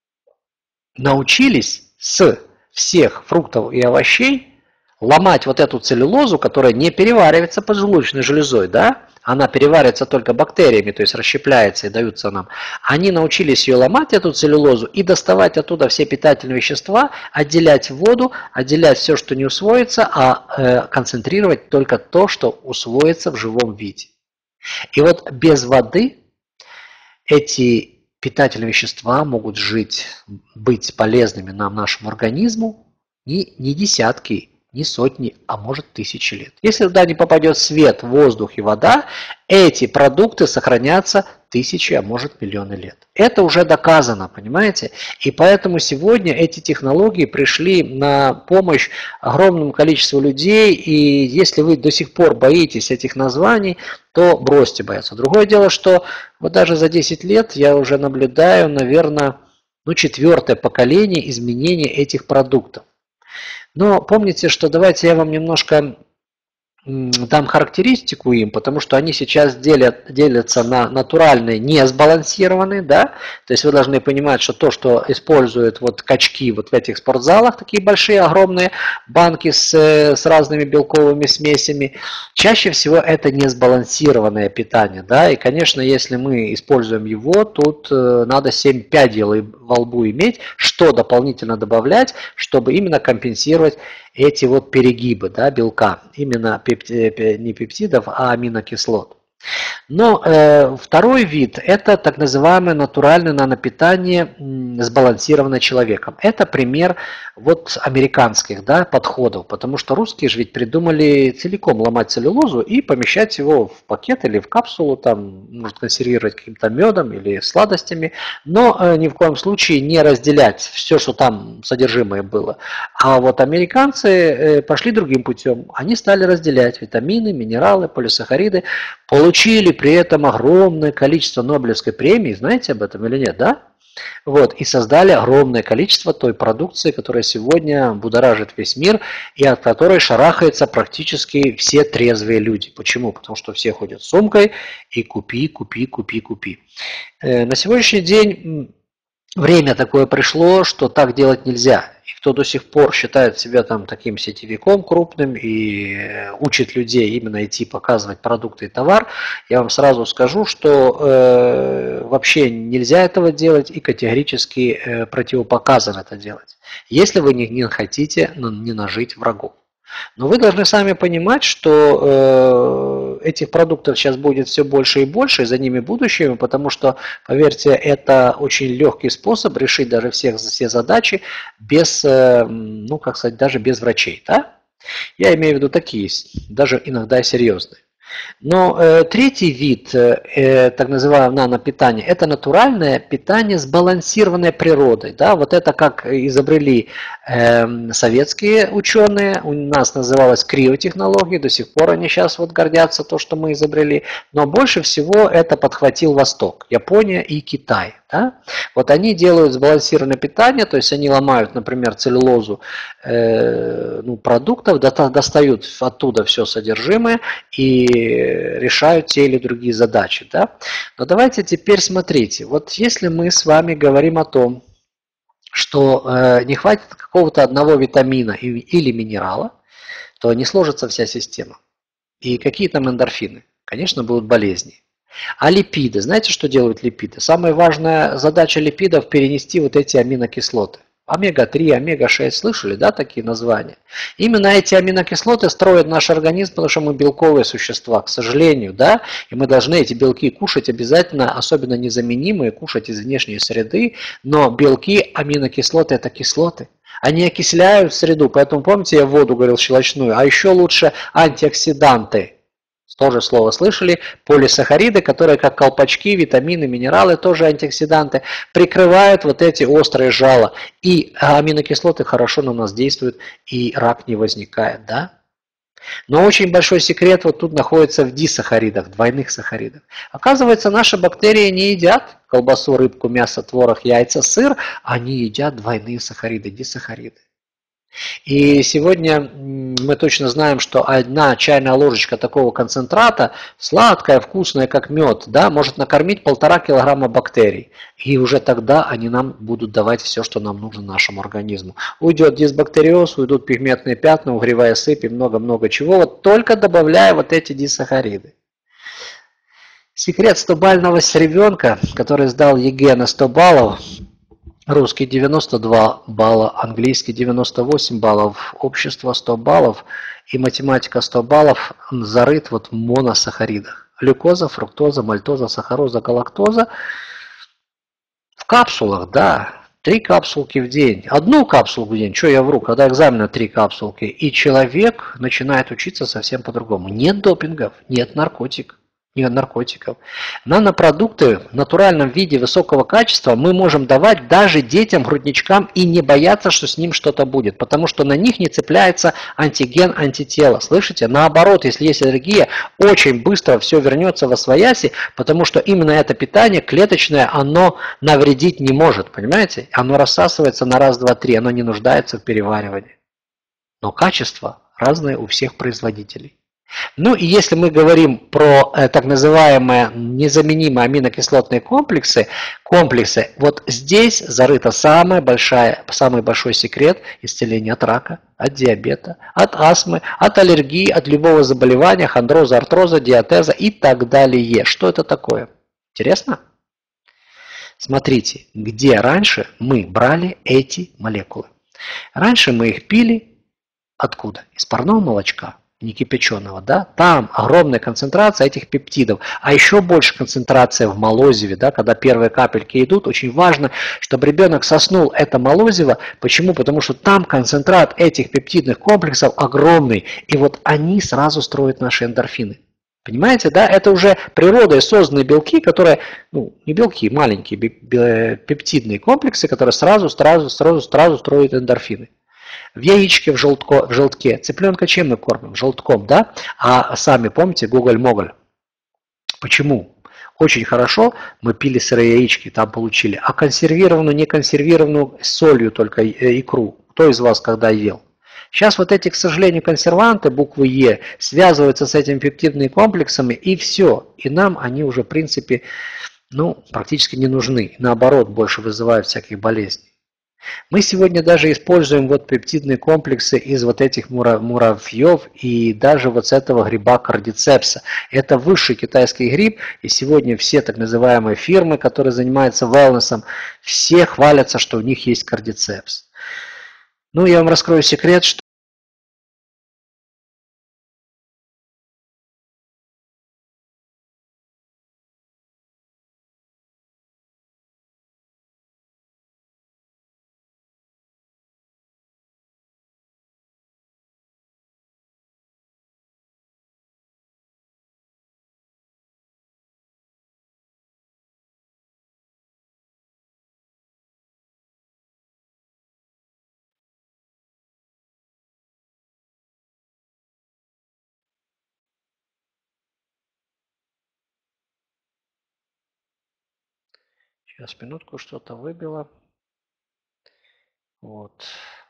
научились с всех фруктов и овощей ломать вот эту целлюлозу, которая не переваривается поджелудочной железой, да? Она переваривается только бактериями, то есть расщепляется и даются нам. Они научились ее ломать, эту целлюлозу, и доставать оттуда все питательные вещества, отделять воду, отделять все, что не усвоится, а э, концентрировать только то, что усвоится в живом виде. И вот без воды эти питательные вещества могут жить, быть полезными нам, нашему организму не, не десятки, не сотни, а может тысячи лет. Если туда не попадет свет, воздух и вода, эти продукты сохранятся тысячи, а может миллионы лет. Это уже доказано, понимаете? И поэтому сегодня эти технологии пришли на помощь огромному количеству людей, и если вы до сих пор боитесь этих названий, то бросьте бояться. Другое дело, что вот даже за десять лет я уже наблюдаю, наверное, ну, четвертое поколение изменения этих продуктов. Но помните, что давайте я вам немножко дам характеристику им, потому что они сейчас делят, делятся на натуральные, не сбалансированные, да, то есть вы должны понимать, что то, что используют вот качки вот в этих спортзалах, такие большие, огромные банки с, с разными белковыми смесями, чаще всего это не сбалансированное питание, да, и, конечно, если мы используем его, тут надо семь пядей во лбу иметь, что дополнительно добавлять, чтобы именно компенсировать эти вот перегибы, да, белка, именно пепти, не пептидов, а аминокислот. Но э, второй вид – это так называемое натуральное нанопитание, сбалансированное человеком. Это пример вот американских, да, подходов, потому что русские же ведь придумали целиком ломать целлюлозу и помещать его в пакет или в капсулу, там, может консервировать каким-то медом или сладостями, но э, ни в коем случае не разделять все, что там содержимое было. А вот американцы э, пошли другим путем. Они стали разделять витамины, минералы, полисахариды, получили при этом огромное количество Нобелевской премии, знаете об этом или нет, да? Вот, и создали огромное количество той продукции, которая сегодня будоражит весь мир и от которой шарахаются практически все трезвые люди. Почему? Потому что все ходят с сумкой и купи, купи, купи, купи. На сегодняшний день время такое пришло, что так делать нельзя. И кто до сих пор считает себя там таким сетевиком крупным и учит людей именно идти показывать продукты и товар, я вам сразу скажу, что э, вообще нельзя этого делать и категорически э, противопоказано это делать, если вы не, не хотите не нажить врагов. Но вы должны сами понимать, что э, этих продуктов сейчас будет все больше и больше, и за ними будущее, потому что, поверьте, это очень легкий способ решить даже всех, все задачи без, э, ну, как сказать, даже без врачей. Да? Я имею в виду такие, даже иногда и серьезные. Но э, третий вид, э, так называемого нанопитания, это натуральное питание, сбалансированное природой. Да? Вот это как изобрели э, советские ученые, у нас называлось криотехнологии, до сих пор они сейчас вот гордятся то, что мы изобрели. Но больше всего это подхватил Восток, Япония и Китай. Да? Вот они делают сбалансированное питание, то есть они ломают, например, целлюлозу э, ну, продуктов, достают оттуда все содержимое и решают те или другие задачи. Да? Но давайте теперь смотрите, вот если мы с вами говорим о том, что э, не хватит какого-то одного витамина или минерала, то не сложится вся система. И какие там эндорфины? Конечно, будут болезни. А липиды, знаете, что делают липиды? Самая важная задача липидов – перенести вот эти аминокислоты. омега три, омега шесть, слышали, да, такие названия? Именно эти аминокислоты строят наш организм, потому что мы белковые существа, к сожалению, да, и мы должны эти белки кушать обязательно, особенно незаменимые, кушать из внешней среды, но белки, аминокислоты – это кислоты. Они окисляют среду, поэтому помните, я воду говорил щелочную, а еще лучше антиоксиданты. Тоже слово слышали, полисахариды, которые как колпачки, витамины, минералы, тоже антиоксиданты, прикрывают вот эти острые жала. И аминокислоты хорошо на нас действуют, и рак не возникает, да? Но очень большой секрет вот тут находится в дисахаридах, двойных сахаридах. Оказывается, наши бактерии не едят колбасу, рыбку, мясо, творог, яйца, сыр, они едят двойные сахариды, дисахариды. И сегодня мы точно знаем, что одна чайная ложечка такого концентрата, сладкая, вкусная, как мед, да, может накормить полтора килограмма бактерий. И уже тогда они нам будут давать все, что нам нужно нашему организму. Уйдет дисбактериоз, уйдут пигментные пятна, угревая сыпь и много-много чего, вот только добавляя вот эти дисахариды. Секрет стобального ребенка, который сдал ЕГЭ на сто баллов, русский девяносто два балла, английский девяносто восемь баллов, общество сто баллов и математика сто баллов зарыт вот в моносахаридах. Глюкоза, фруктоза, мальтоза, сахароза, галактоза. В капсулах, да, три капсулки в день. Одну капсулку в день, что я вру, когда экзамена три капсулки. И человек начинает учиться совсем по-другому. Нет допингов, нет наркотиков. Нет наркотиков. Нанопродукты в натуральном виде высокого качества мы можем давать даже детям, грудничкам и не бояться, что с ним что-то будет, потому что на них не цепляется антиген, антитело. Слышите? Наоборот, если есть аллергия, очень быстро все вернется во свояси, потому что именно это питание клеточное, оно навредить не может, понимаете? Оно рассасывается на раз, два, три, оно не нуждается в переваривании. Но качество разное у всех производителей. Ну и если мы говорим про э, так называемые незаменимые аминокислотные комплексы, комплексы, вот здесь зарыта самая большая, самый большой секрет исцеления от рака, от диабета, от астмы, от аллергии, от любого заболевания, хондроза, артроза, диатеза и так далее. Что это такое? Интересно? Смотрите, где раньше мы брали эти молекулы. Раньше мы их пили откуда? Из парного молочка. Не кипяченого, да, там огромная концентрация этих пептидов, а еще больше концентрация в молозиве, да, когда первые капельки идут, очень важно, чтобы ребенок соснул это молозиво. Почему? Потому что там концентрат этих пептидных комплексов огромный, и вот они сразу строят наши эндорфины. Понимаете, да, это уже природой созданные белки, которые, ну, не белки, маленькие пептидные комплексы, которые сразу, сразу, сразу, сразу строят эндорфины. В яичке, в, желтко, в желтке. Цыпленка чем мы кормим? Желтком, да? А сами помните, гоголь-моголь. Почему? Очень хорошо мы пили сырые яички, там получили. А консервированную, не консервированную, с солью только икру. Кто из вас когда ел? Сейчас вот эти, к сожалению, консерванты буквы Е связываются с этими пептидными комплексами, и все. И нам они уже, в принципе, ну, практически не нужны. Наоборот, больше вызывают всяких болезней. Мы сегодня даже используем вот пептидные комплексы из вот этих муравьев и даже вот с этого гриба кардицепса. Это высший китайский гриб, и сегодня все так называемые фирмы, которые занимаются wellness, все хвалятся, что у них есть кардицепс. Ну, я вам раскрою секрет, что сейчас, минутку, что-то выбило. Вот.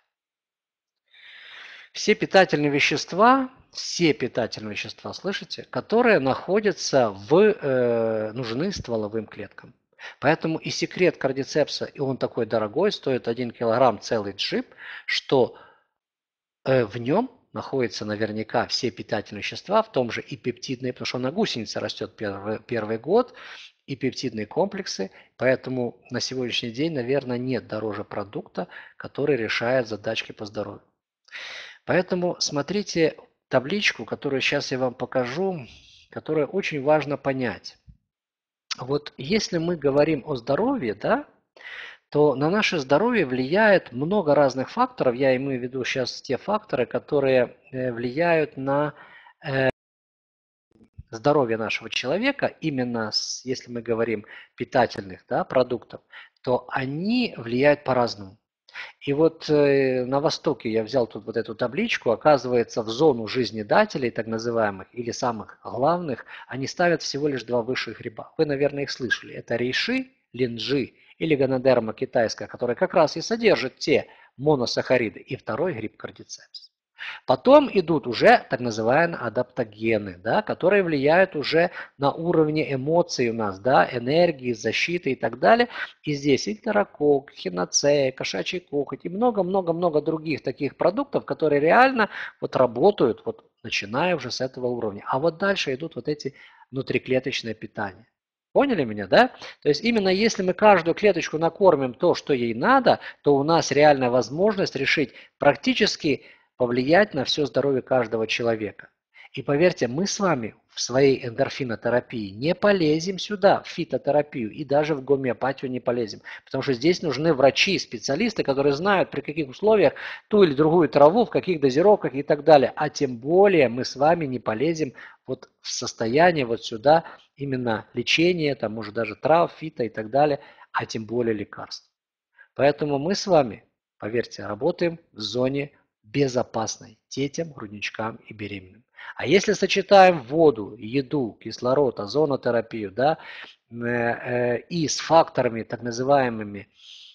Все питательные вещества, все питательные вещества, слышите, которые находятся в, э, нужны стволовым клеткам. Поэтому и секрет кардицепса, и он такой дорогой, стоит один килограмм целый джип, что э, в нем находятся наверняка все питательные вещества, в том же и пептидные, потому что на гусенице растет первый, первый год, и пептидные комплексы, поэтому на сегодняшний день, наверное, нет дороже продукта, который решает задачки по здоровью. Поэтому смотрите табличку, которую сейчас я вам покажу, которую очень важно понять. Вот если мы говорим о здоровье, да, то на наше здоровье влияет много разных факторов. Я имею в виду сейчас те факторы, которые влияют на здоровье нашего человека, именно с, если мы говорим питательных, да, продуктов, то они влияют по-разному. И вот э, на Востоке я взял тут вот эту табличку, оказывается, в зону жизнедателей, так называемых, или самых главных, они ставят всего лишь два высших гриба. Вы, наверное, их слышали. Это рейши, линджи или гонодерма китайская, которая как раз и содержит те моносахариды, и второй гриб кардицепс. Потом идут уже так называемые адаптогены, да, которые влияют уже на уровне эмоций у нас, да, энергии, защиты и так далее. И здесь энтерокок, хиноцея, кошачий кохоть и много-много-много других таких продуктов, которые реально вот работают, вот начиная уже с этого уровня. А вот дальше идут вот эти внутриклеточные питания. Поняли меня, да? То есть именно если мы каждую клеточку накормим то, что ей надо, то у нас реальная возможность решить практически повлиять на все здоровье каждого человека. И поверьте, мы с вами в своей эндорфинотерапии не полезем сюда, в фитотерапию, и даже в гомеопатию не полезем. Потому что здесь нужны врачи, специалисты, которые знают, при каких условиях ту или другую траву, в каких дозировках и так далее. А тем более мы с вами не полезем вот в состояние вот сюда именно лечения, там может даже трав, фито и так далее, а тем более лекарств. Поэтому мы с вами, поверьте, работаем в зоне безопасной детям, грудничкам и беременным. А если сочетаем воду, еду, кислород, озонотерапию, да, э, э, и с факторами, так называемыми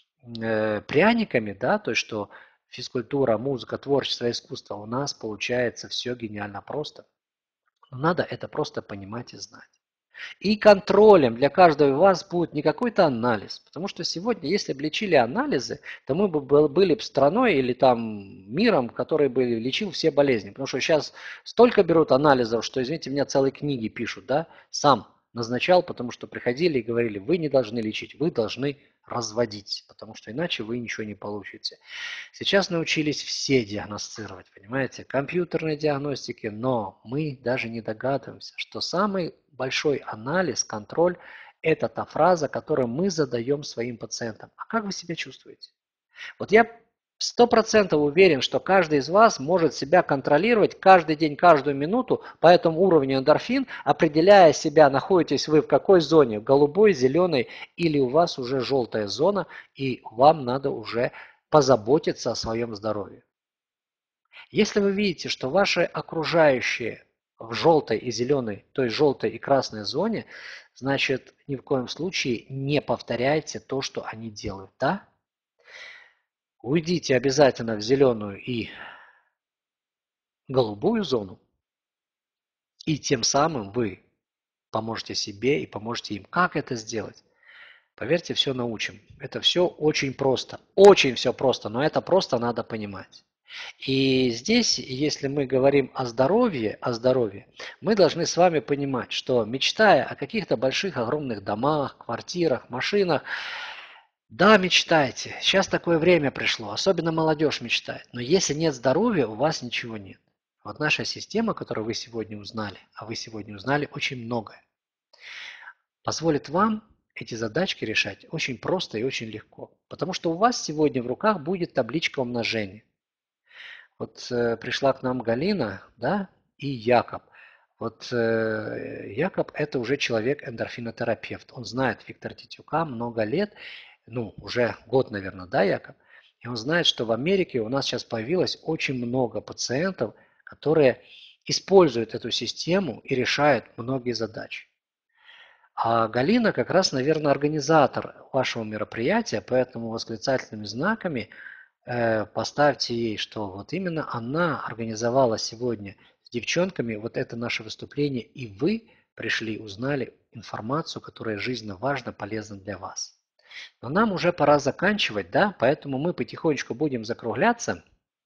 э, пряниками, да, то есть что физкультура, музыка, творчество, искусство, у нас получается все гениально просто. Но надо это просто понимать и знать. И контролем для каждого из вас будет не какой-то анализ. Потому что сегодня, если бы лечили анализы, то мы бы были бы страной или там миром, который бы лечил все болезни. Потому что сейчас столько берут анализов, что, извините, меня целые книги пишут, да, сам назначал, потому что приходили и говорили, вы не должны лечить, вы должны разводить, потому что иначе вы ничего не получите. Сейчас научились все диагностировать, понимаете, компьютерной диагностики, но мы даже не догадываемся, что самый большой анализ, контроль – это та фраза, которую мы задаем своим пациентам. А как вы себя чувствуете? Вот я сто процентов уверен, что каждый из вас может себя контролировать каждый день, каждую минуту по этому уровню эндорфин, определяя себя, находитесь вы в какой зоне, голубой, зеленой или у вас уже желтая зона, и вам надо уже позаботиться о своем здоровье. Если вы видите, что ваши окружающие в желтой и зеленой, то есть желтой и красной зоне, значит, ни в коем случае не повторяйте то, что они делают, да? Уйдите обязательно в зеленую и голубую зону, и тем самым вы поможете себе и поможете им. Как это сделать? Поверьте, все научим. Это все очень просто. Очень все просто, но это просто надо понимать. И здесь, если мы говорим о здоровье, о здоровье, мы должны с вами понимать, что мечтая о каких-то больших, огромных домах, квартирах, машинах, да, мечтайте. Сейчас такое время пришло, особенно молодежь мечтает. Но если нет здоровья, у вас ничего нет. Вот наша система, которую вы сегодня узнали, а вы сегодня узнали очень многое, позволит вам эти задачки решать очень просто и очень легко. Потому что у вас сегодня в руках будет табличка умножения. Вот э, пришла к нам Галина, да, и Якоб. Вот э, Якоб это уже человек-эндорфинотерапевт. Он знает Виктора Титюка много лет, ну, уже год, наверное, да, Якоб? И он знает, что в Америке у нас сейчас появилось очень много пациентов, которые используют эту систему и решают многие задачи. А Галина как раз, наверное, организатор вашего мероприятия, поэтому восклицательными знаками э, поставьте ей, что вот именно она организовала сегодня с девчонками вот это наше выступление, и вы пришли, узнали информацию, которая жизненно важна, полезна для вас. Но нам уже пора заканчивать, да, поэтому мы потихонечку будем закругляться.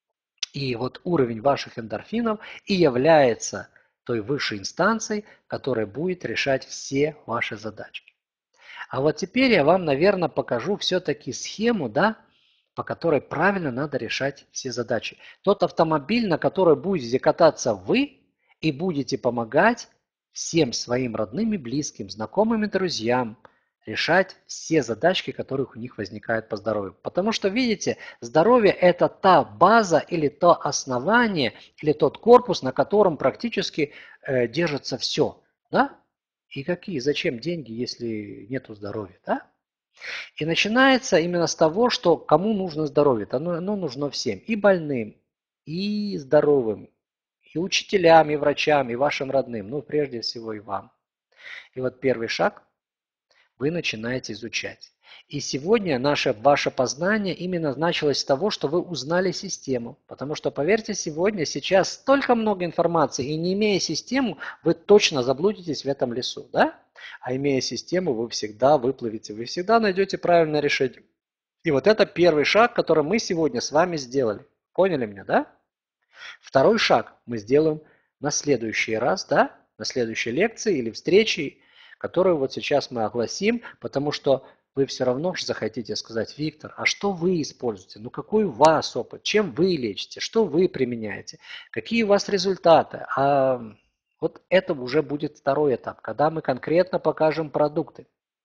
И вот уровень ваших эндорфинов и является той высшей инстанцией, которая будет решать все ваши задачки. А вот теперь я вам, наверное, покажу все-таки схему, да, по которой правильно надо решать все задачи. Тот автомобиль, на который будете кататься вы и будете помогать всем своим родным и близким, знакомым и друзьям решать все задачки, которые у них возникают по здоровью. Потому что, видите, здоровье – это та база или то основание, или тот корпус, на котором практически э, держится все. Да? И какие, зачем деньги, если нет здоровья? Да? И начинается именно с того, что кому нужно здоровье. Оно, оно нужно всем. И больным, и здоровым, и учителям, и врачам, и вашим родным. Ну, прежде всего, и вам. И вот первый шаг вы начинаете изучать. И сегодня наше, ваше познание именно началось с того, что вы узнали систему. Потому что, поверьте, сегодня, сейчас столько много информации, и не имея систему, вы точно заблудитесь в этом лесу. Да? А имея систему, вы всегда выплывете, вы всегда найдете правильное решение. И вот это первый шаг, который мы сегодня с вами сделали. Поняли меня, да? Второй шаг мы сделаем на следующий раз, да? На следующей лекции или встрече, которую вот сейчас мы огласим, потому что вы все равно же захотите сказать: Виктор, а что вы используете? Ну какой у вас опыт? Чем вы лечите? Что вы применяете? Какие у вас результаты? А вот это уже будет второй этап, когда мы конкретно покажем продукты.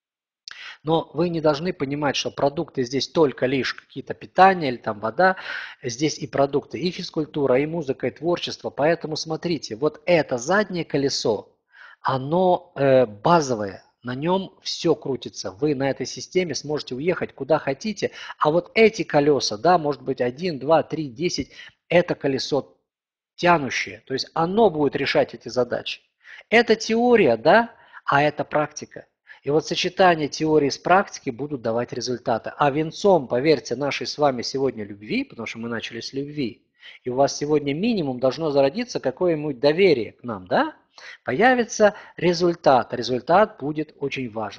Но вы не должны понимать, что продукты здесь только лишь какие-то питания или там вода. Здесь и продукты, и физкультура, и музыка, и творчество. Поэтому смотрите, вот это заднее колесо, оно э, базовое. На нем все крутится. Вы на этой системе сможете уехать куда хотите. А вот эти колеса, да, может быть один, два, три, десять, это колесо тянущее. То есть оно будет решать эти задачи. Это теория, да, а это практика. И вот сочетание теории с практикой будут давать результаты. А венцом, поверьте, нашей с вами сегодня любви, потому что мы начали с любви, и у вас сегодня минимум должно зародиться какое-нибудь доверие к нам, да? Появится результат. Результат будет очень важен.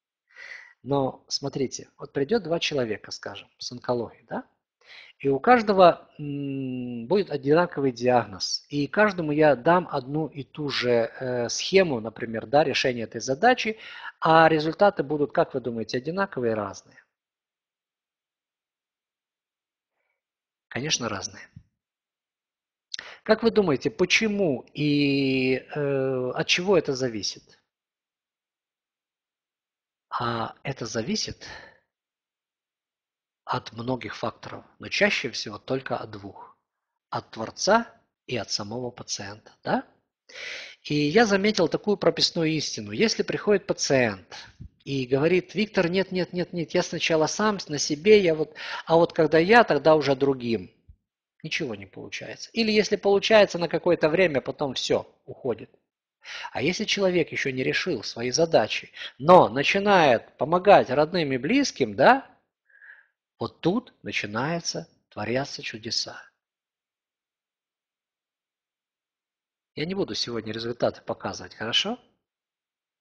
Но смотрите, вот придет два человека, скажем, с онкологией, да? И у каждого будет одинаковый диагноз. И каждому я дам одну и ту же э, схему, например, да, решения этой задачи, а результаты будут, как вы думаете, одинаковые и разные? Конечно, разные. Как вы думаете, почему и э, от чего это зависит? А это зависит от многих факторов, но чаще всего только от двух. От Творца и от самого пациента. Да? И я заметил такую прописную истину. Если приходит пациент и говорит: Виктор, нет, нет, нет, нет, я сначала сам на себе, я вот, а вот когда я, тогда уже другим. Ничего не получается. Или если получается на какое-то время, потом все, уходит. А если человек еще не решил свои задачи, но начинает помогать родным и близким, да, вот тут начинается творятся чудеса. Я не буду сегодня результаты показывать, хорошо?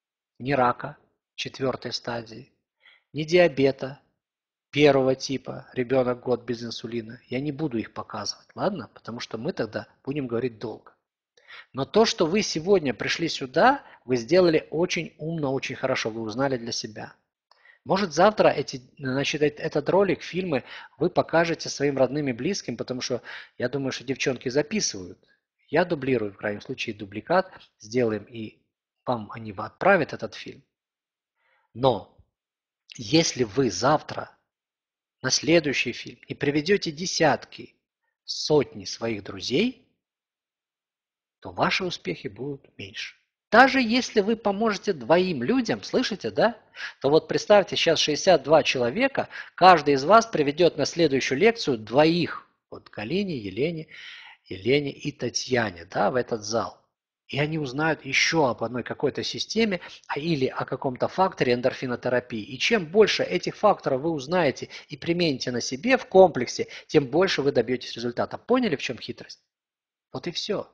ни рака четвертой стадии, ни диабета первого типа, ребенок год без инсулина. Я не буду их показывать, ладно? Потому что мы тогда будем говорить долго. Но то, что вы сегодня пришли сюда, вы сделали очень умно, очень хорошо, вы узнали для себя. Может, завтра эти, значит, этот ролик, фильмы вы покажете своим родным и близким, потому что я думаю, что девчонки записывают. Я дублирую, в крайнем случае, дубликат, сделаем и вам они отправят этот фильм. Но если вы завтра на следующий фильм и приведете десятки, сотни своих друзей, то ваши успехи будут меньше. Даже если вы поможете двоим людям, слышите, да? То вот представьте, сейчас шестьдесят два человека, каждый из вас приведет на следующую лекцию двоих. Вот Галине, Елене, Елене и Татьяне, да, в этот зал. И они узнают еще об одной какой-то системе или о каком-то факторе эндорфинотерапии. И чем больше этих факторов вы узнаете и примените на себе в комплексе, тем больше вы добьетесь результата. Поняли, в чем хитрость? Вот и все.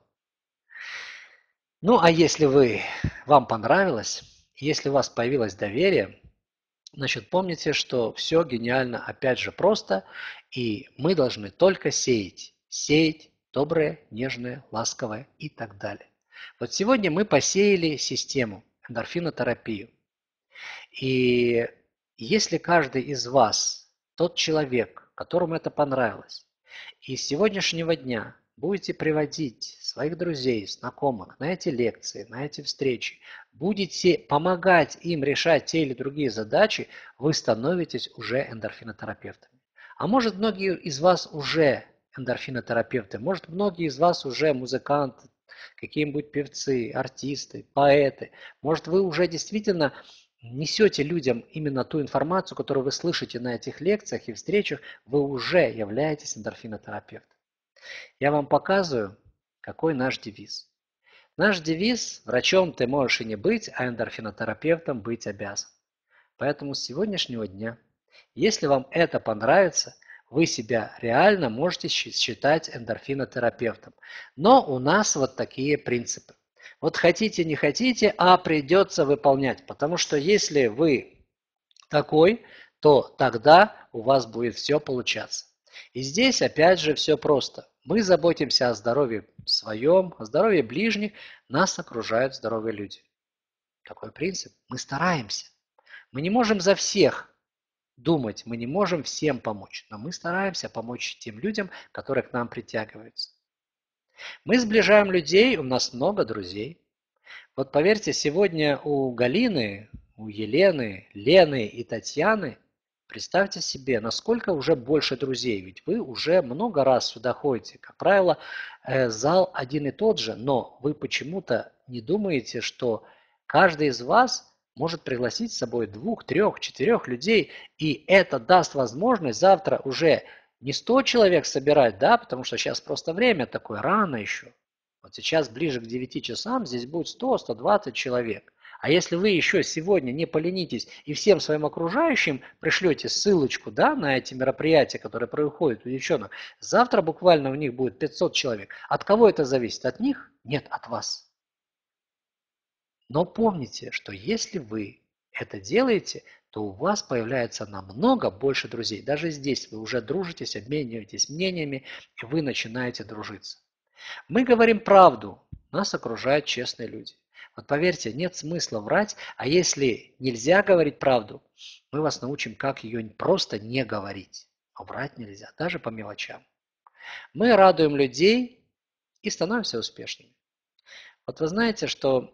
Ну, а если вы, вам понравилось, если у вас появилось доверие, значит, помните, что все гениально, опять же, просто, и мы должны только сеять. Сеять доброе, нежное, ласковое и так далее. Вот сегодня мы посеяли систему, эндорфинотерапию. И если каждый из вас, тот человек, которому это понравилось, и с сегодняшнего дня будете приводить своих друзей, знакомых на эти лекции, на эти встречи, будете помогать им решать те или другие задачи, вы становитесь уже эндорфинотерапевтами. А может, многие из вас уже эндорфинотерапевты, может, многие из вас уже музыканты, какие-нибудь певцы, артисты, поэты. Может, вы уже действительно несете людям именно ту информацию, которую вы слышите на этих лекциях и встречах, вы уже являетесь эндорфинотерапевтом. Я вам показываю, какой наш девиз. Наш девиз – врачом ты можешь и не быть, а эндорфинотерапевтом быть обязан. Поэтому с сегодняшнего дня, если вам это понравится, вы себя реально можете считать эндорфинотерапевтом. Но у нас вот такие принципы. Вот хотите, не хотите, а придется выполнять. Потому что если вы такой, то тогда у вас будет все получаться. И здесь опять же все просто. Мы заботимся о здоровье своем, о здоровье ближних, нас окружают здоровые люди. Такой принцип. Мы стараемся. Мы не можем за всех думать, мы не можем всем помочь, но мы стараемся помочь тем людям, которые к нам притягиваются. Мы сближаем людей, у нас много друзей. Вот поверьте, сегодня у Галины, у Елены, Лены и Татьяны, представьте себе, насколько уже больше друзей, ведь вы уже много раз сюда ходите. Как правило, зал один и тот же, но вы почему-то не думаете, что каждый из вас может пригласить с собой двух, трех, четырех людей, и это даст возможность завтра уже не сто человек собирать, да, потому что сейчас просто время такое, рано еще. Вот сейчас ближе к девяти часам здесь будет сто - сто двадцать человек. А если вы еще сегодня не поленитесь и всем своим окружающим пришлете ссылочку, да, на эти мероприятия, которые происходят у девчонок, завтра буквально у них будет пятьсот человек. От кого это зависит? От них? Нет, от вас. Но помните, что если вы это делаете, то у вас появляется намного больше друзей. Даже здесь вы уже дружитесь, обмениваетесь мнениями, и вы начинаете дружиться. Мы говорим правду, нас окружают честные люди. Вот поверьте, нет смысла врать, а если нельзя говорить правду, мы вас научим, как ее просто не говорить. А врать нельзя, даже по мелочам. Мы радуем людей и становимся успешными. Вот вы знаете, что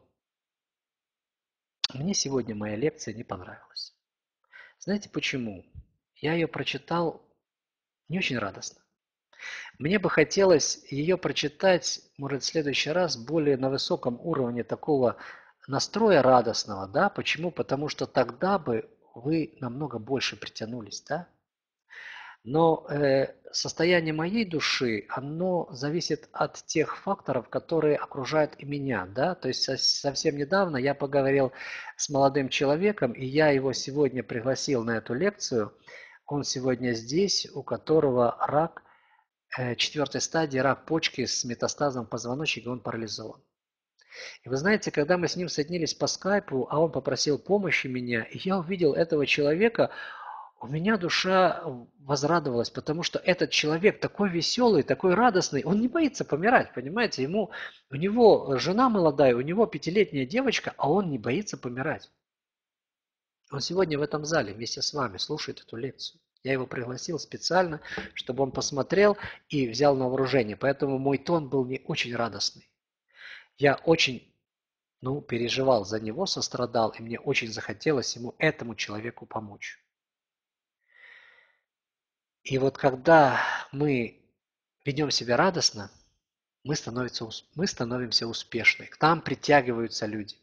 мне сегодня моя лекция не понравилась. Знаете почему? Я ее прочитал не очень радостно. Мне бы хотелось ее прочитать, может, в следующий раз более на высоком уровне такого настроя радостного, да? Почему? Потому что тогда бы вы намного больше притянулись, да? Но э, состояние моей души, оно зависит от тех факторов, которые окружают и меня, да? То есть совсем недавно я поговорил с молодым человеком, и я его сегодня пригласил на эту лекцию. Он сегодня здесь, у которого рак четвертой стадии, рак почки с метастазом в позвоночнике, он парализован. И вы знаете, когда мы с ним соединились по скайпу, а он попросил помощи меня, и я увидел этого человека, у меня душа возрадовалась, потому что этот человек такой веселый, такой радостный, он не боится помирать, понимаете? Ему, у него жена молодая, у него пятилетняя девочка, а он не боится помирать. Он сегодня в этом зале вместе с вами слушает эту лекцию. Я его пригласил специально, чтобы он посмотрел и взял на вооружение. Поэтому мой тон был не очень радостный. Я очень, ну, переживал за него, сострадал, и мне очень захотелось ему, этому человеку, помочь. И вот когда мы ведем себя радостно, мы, становимся, мы становимся успешны. К нам притягиваются люди.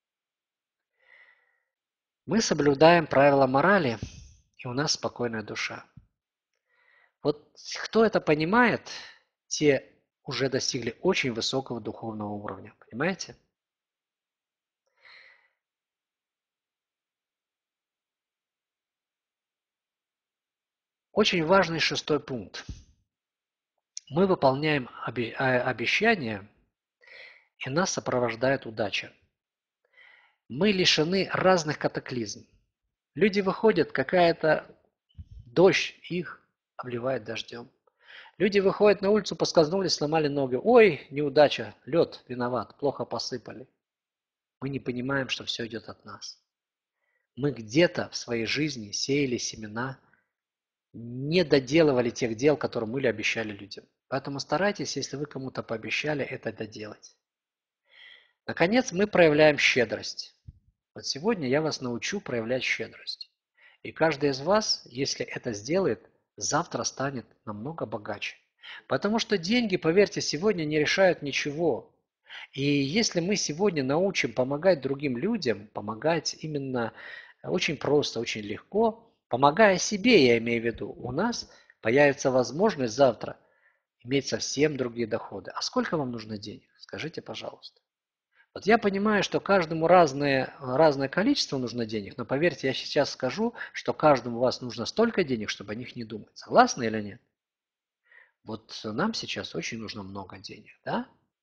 Мы соблюдаем правила морали, и у нас спокойная душа. Вот кто это понимает, те уже достигли очень высокого духовного уровня. Понимаете? Очень важный шестой пункт. Мы выполняем обещания, и нас сопровождает удача. Мы лишены разных катаклизм. Люди выходят, какая-то дождь их обливает дождем. Люди выходят на улицу, поскользнулись, сломали ноги. Ой, неудача, лед виноват, плохо посыпали. Мы не понимаем, что все идет от нас. Мы где-то в своей жизни сеяли семена, не доделывали тех дел, которые мы обещали людям. Поэтому старайтесь, если вы кому-то пообещали, это доделать. Наконец, мы проявляем щедрость. Вот сегодня я вас научу проявлять щедрость. И каждый из вас, если это сделает, завтра станет намного богаче. Потому что деньги, поверьте, сегодня не решают ничего. И если мы сегодня научим помогать другим людям, помогать именно очень просто, очень легко, помогая себе, я имею в виду, у нас появится возможность завтра иметь совсем другие доходы. А сколько вам нужно денег? Скажите, пожалуйста. Вот я понимаю, что каждому разное, разное количество нужно денег, но поверьте, я сейчас скажу, что каждому у вас нужно столько денег, чтобы о них не думать. Согласны или нет? Вот нам сейчас очень нужно много денег, да?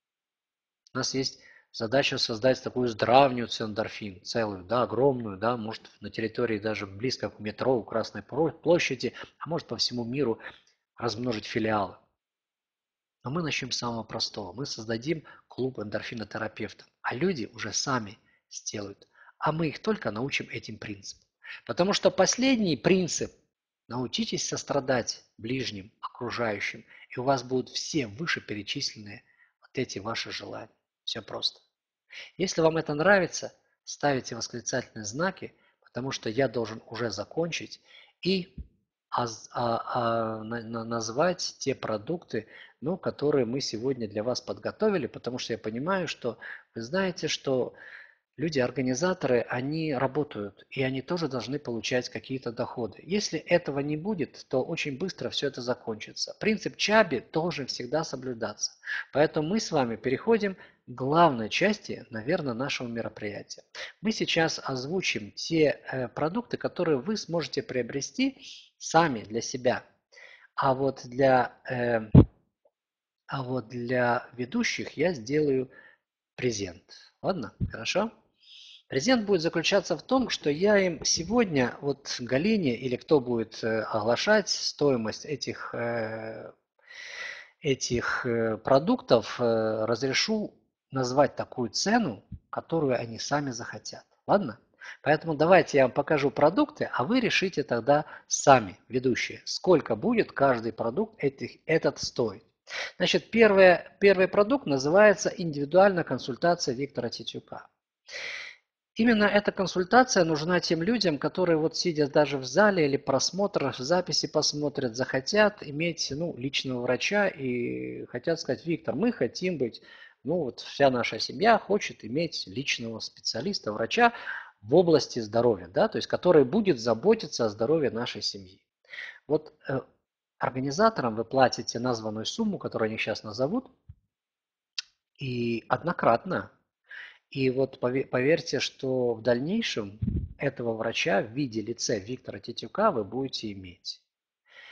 У нас есть задача создать такую здравницу эндорфин, целую, да, огромную, да, может на территории даже близко к метро, у Красной площади, а может по всему миру размножить филиалы. Но мы начнем с самого простого. Мы создадим клуб эндорфинотерапевтов, а люди уже сами сделают. А мы их только научим этим принципам. Потому что последний принцип – научитесь сострадать ближним, окружающим, и у вас будут все вышеперечисленные вот эти ваши желания. Все просто. Если вам это нравится, ставите восклицательные знаки, потому что я должен уже закончить и а, а, а, на, назвать те продукты, ну, которые мы сегодня для вас подготовили, потому что я понимаю, что вы знаете, что люди-организаторы, они работают, и они тоже должны получать какие-то доходы. Если этого не будет, то очень быстро все это закончится. Принцип Чаби должен всегда соблюдаться. Поэтому мы с вами переходим к главной части, наверное, нашего мероприятия. Мы сейчас озвучим те э, продукты, которые вы сможете приобрести сами для себя. А вот для, э, а вот для ведущих я сделаю презент. Ладно? Хорошо? Презент будет заключаться в том, что я им сегодня, вот Галине или кто будет э, оглашать стоимость этих, э, этих э, продуктов, э, разрешу назвать такую цену, которую они сами захотят. Ладно? Поэтому давайте я вам покажу продукты, а вы решите тогда сами, ведущие, сколько будет каждый продукт этих, этот стоить. Значит, первое, первый продукт называется индивидуальная консультация Виктора Титюка. Именно эта консультация нужна тем людям, которые вот сидя даже в зале или просмотр, в записи посмотрят, захотят иметь ну, личного врача и хотят сказать: Виктор, мы хотим быть, ну вот вся наша семья хочет иметь личного специалиста, врача в области здоровья, да, то есть который будет заботиться о здоровье нашей семьи. Вот э, организаторам вы платите названную сумму, которую они сейчас назовут, и однократно. И вот поверьте, что в дальнейшем этого врача в виде лица Виктора Титюка вы будете иметь.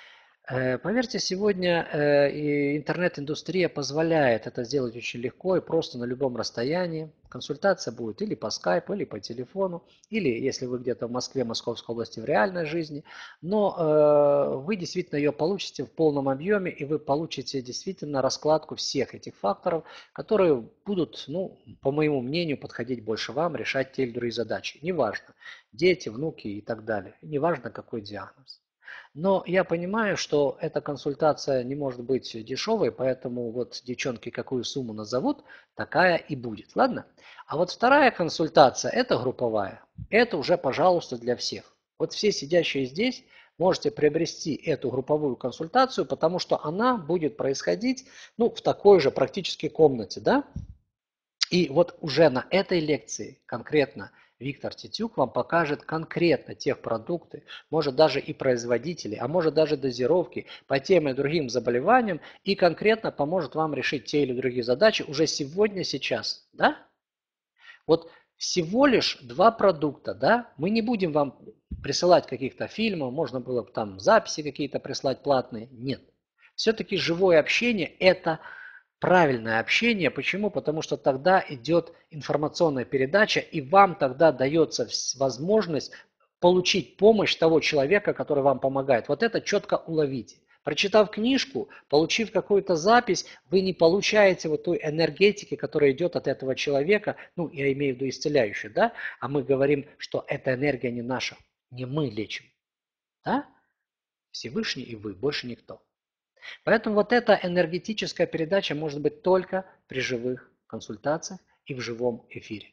Э, Поверьте, сегодня э, и интернет-индустрия позволяет это сделать очень легко и просто на любом расстоянии. Консультация будет или по скайпу, или по телефону, или если вы где-то в Москве, Московской области в реальной жизни. Но э, вы действительно ее получите в полном объеме, и вы получите действительно раскладку всех этих факторов, которые будут, ну, по моему мнению, подходить больше вам, решать те или другие задачи. Неважно, дети, внуки и так далее. Неважно, какой диагноз. Но я понимаю, что эта консультация не может быть дешевой, поэтому вот девчонки какую сумму назовут, такая и будет. Ладно? А вот вторая консультация, это групповая. Это уже, пожалуйста, для всех. Вот все сидящие здесь можете приобрести эту групповую консультацию, потому что она будет происходить, ну, в такой же практически комнате, да? И вот уже на этой лекции конкретно Виктор Титюк вам покажет конкретно тех продукты, может даже и производители, а может даже дозировки по тем и другим заболеваниям и конкретно поможет вам решить те или другие задачи уже сегодня, сейчас. Да? Вот всего лишь два продукта, да, мы не будем вам присылать каких-то фильмов, можно было бы там записи какие-то прислать платные, нет. Все-таки живое общение – это правильное общение. Почему? Потому что тогда идет информационная передача, и вам тогда дается возможность получить помощь того человека, который вам помогает. Вот это четко уловите. Прочитав книжку, получив какую-то запись, вы не получаете вот той энергетики, которая идет от этого человека, ну, я имею в виду исцеляющую, да, а мы говорим, что эта энергия не наша, не мы лечим, да, Всевышний и вы, больше никто. Поэтому вот эта энергетическая передача может быть только при живых консультациях и в живом эфире.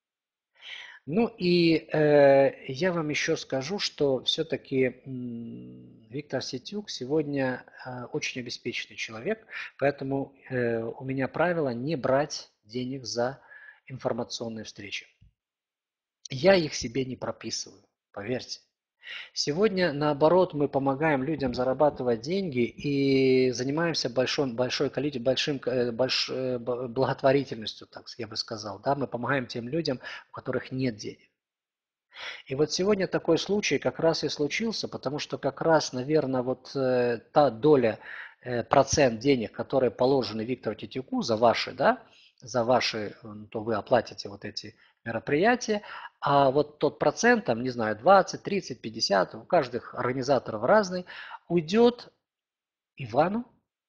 Ну и э, я вам еще скажу, что все-таки м, Виктор Ситюк сегодня э, очень обеспеченный человек, поэтому э, у меня правило не брать денег за информационные встречи. Я их себе не прописываю, поверьте. Сегодня, наоборот, мы помогаем людям зарабатывать деньги и занимаемся большим, большой количеством, большим, э, больш, э, благотворительностью, так я бы сказал. Да? Мы помогаем тем людям, у которых нет денег. И вот сегодня такой случай как раз и случился, потому что как раз, наверное, вот э, та доля, э, процент денег, которые положены Виктору Титюку за ваши, да, за ваши, то вы оплатите вот эти мероприятия, а вот тот процент, там, не знаю, двадцать, тридцать, пятьдесят, у каждых организаторов разный, уйдет Ивану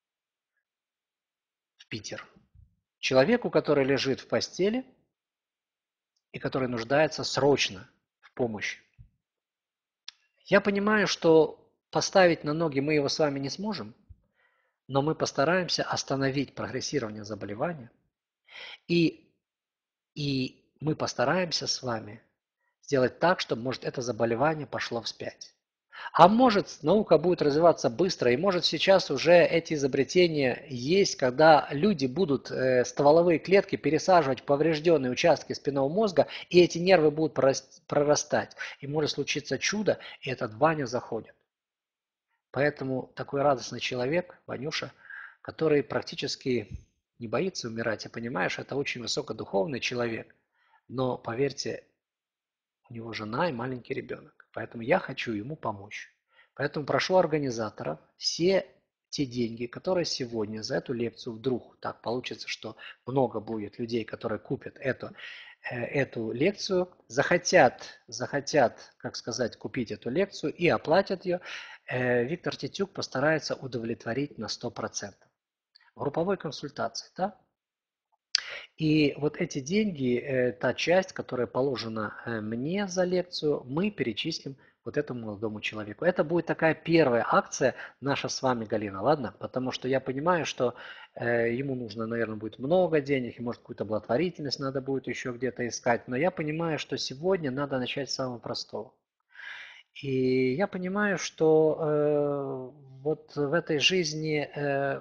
в Питер. Человеку, который лежит в постели и который нуждается срочно в помощи. Я понимаю, что поставить на ноги мы его с вами не сможем, но мы постараемся остановить прогрессирование заболевания, и, и мы постараемся с вами сделать так, чтобы, может, это заболевание пошло вспять. А может, наука будет развиваться быстро, и может сейчас уже эти изобретения есть, когда люди будут э, стволовые клетки пересаживать в поврежденные участки спинного мозга, и эти нервы будут прорастать. И может случиться чудо, и этот Ваня заходит. Поэтому такой радостный человек, Ванюша, который практически не боится умирать, и понимаешь, это очень высокодуховный человек. Но поверьте, у него жена и маленький ребенок. Поэтому я хочу ему помочь. Поэтому прошу организаторов все те деньги, которые сегодня за эту лекцию вдруг так получится, что много будет людей, которые купят эту, э, эту лекцию, захотят, захотят, как сказать, купить эту лекцию и оплатят ее, э, Виктор Титюк постарается удовлетворить на сто процентов. Групповой консультации, да? И вот эти деньги, э, та часть, которая положена э, мне за лекцию, мы перечислим вот этому молодому человеку. Это будет такая первая акция наша с вами, Галина, ладно? Потому что я понимаю, что э, ему нужно, наверное, будет много денег, и может какую-то благотворительность надо будет еще где-то искать. Но я понимаю, что сегодня надо начать с самого простого. И я понимаю, что э, вот в этой жизни э,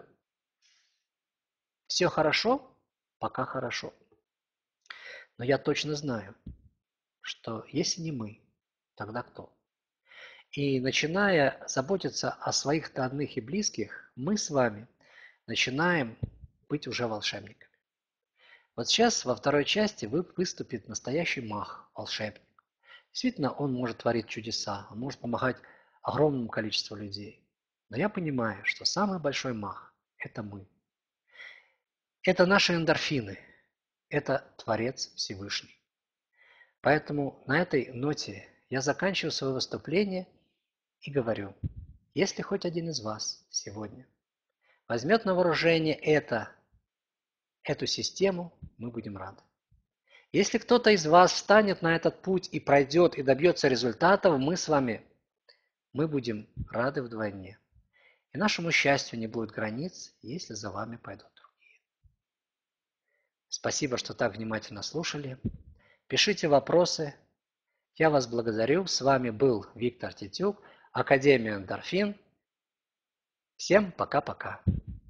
все хорошо, пока хорошо. Но я точно знаю, что если не мы, тогда кто? И начиная заботиться о своих родных и близких, мы с вами начинаем быть уже волшебниками. Вот сейчас во второй части выступит настоящий маг, волшебник. Действительно, он может творить чудеса, он может помогать огромному количеству людей. Но я понимаю, что самый большой мах – это мы. Это наши эндорфины. Это Творец Всевышний. Поэтому на этой ноте я заканчиваю свое выступление и говорю, если хоть один из вас сегодня возьмет на вооружение это, эту систему, мы будем рады. Если кто-то из вас встанет на этот путь и пройдет, и добьется результатов, мы с вами, мы будем рады вдвойне. И нашему счастью не будет границ, если за вами пойдут другие. Спасибо, что так внимательно слушали. Пишите вопросы. Я вас благодарю. С вами был Виктор Титюк, Академия Эндорфин. Всем пока-пока.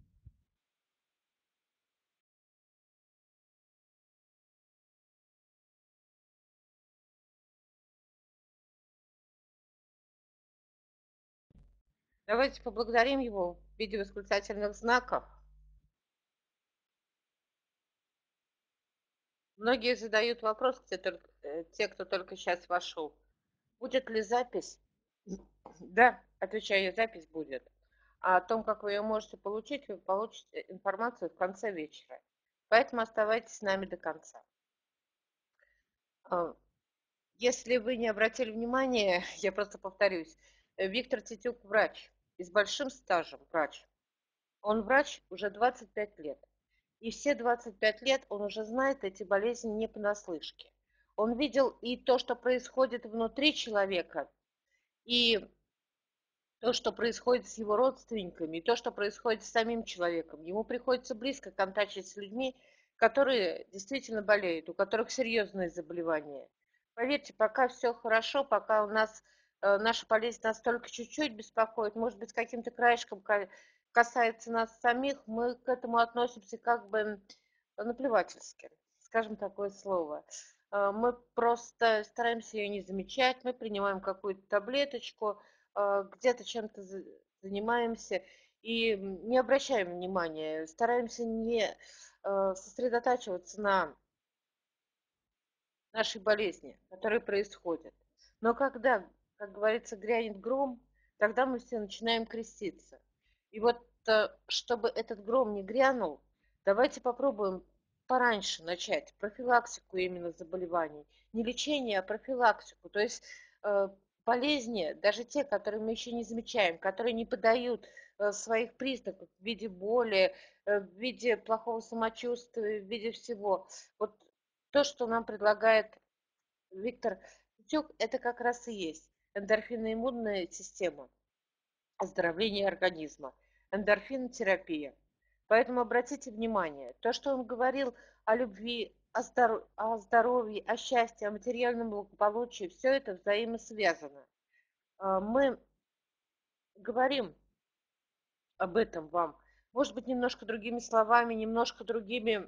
Давайте поблагодарим его в виде восклицательных знаков. Многие задают вопрос, те, только, те, кто только сейчас вошел. Будет ли запись? Да, отвечаю, запись будет. А о том, как вы ее можете получить, вы получите информацию в конце вечера. Поэтому оставайтесь с нами до конца. Если вы не обратили внимания, я просто повторюсь, Виктор Титюк врач и с большим стажем врач. Он врач уже двадцать пять лет. И все двадцать пять лет он уже знает эти болезни не понаслышке. Он видел и то, что происходит внутри человека, и то, что происходит с его родственниками, и то, что происходит с самим человеком. Ему приходится близко контактировать с людьми, которые действительно болеют, у которых серьезные заболевания. Поверьте, пока все хорошо, пока у нас э, наша болезнь нас только чуть-чуть беспокоит, может быть, каким-то краешком касается нас самих, мы к этому относимся как бы наплевательски, скажем такое слово. Мы просто стараемся ее не замечать, мы принимаем какую-то таблеточку, где-то чем-то занимаемся и не обращаем внимания, стараемся не сосредотачиваться на нашей болезни, которые происходят. Но когда, как говорится, грянет гром, тогда мы все начинаем креститься. И вот, чтобы этот гром не грянул, давайте попробуем пораньше начать профилактику именно заболеваний. Не лечение, а профилактику. То есть болезни, даже те, которые мы еще не замечаем, которые не подают своих признаков в виде боли, в виде плохого самочувствия, в виде всего. Вот то, что нам предлагает Виктор Тюк, это как раз и есть эндорфиноиммунная система, оздоровление организма, эндорфинотерапия. Поэтому обратите внимание, то, что он говорил о любви, о, здоров... о здоровье, о счастье, о материальном благополучии, все это взаимосвязано. Мы говорим об этом вам, может быть, немножко другими словами, немножко другими,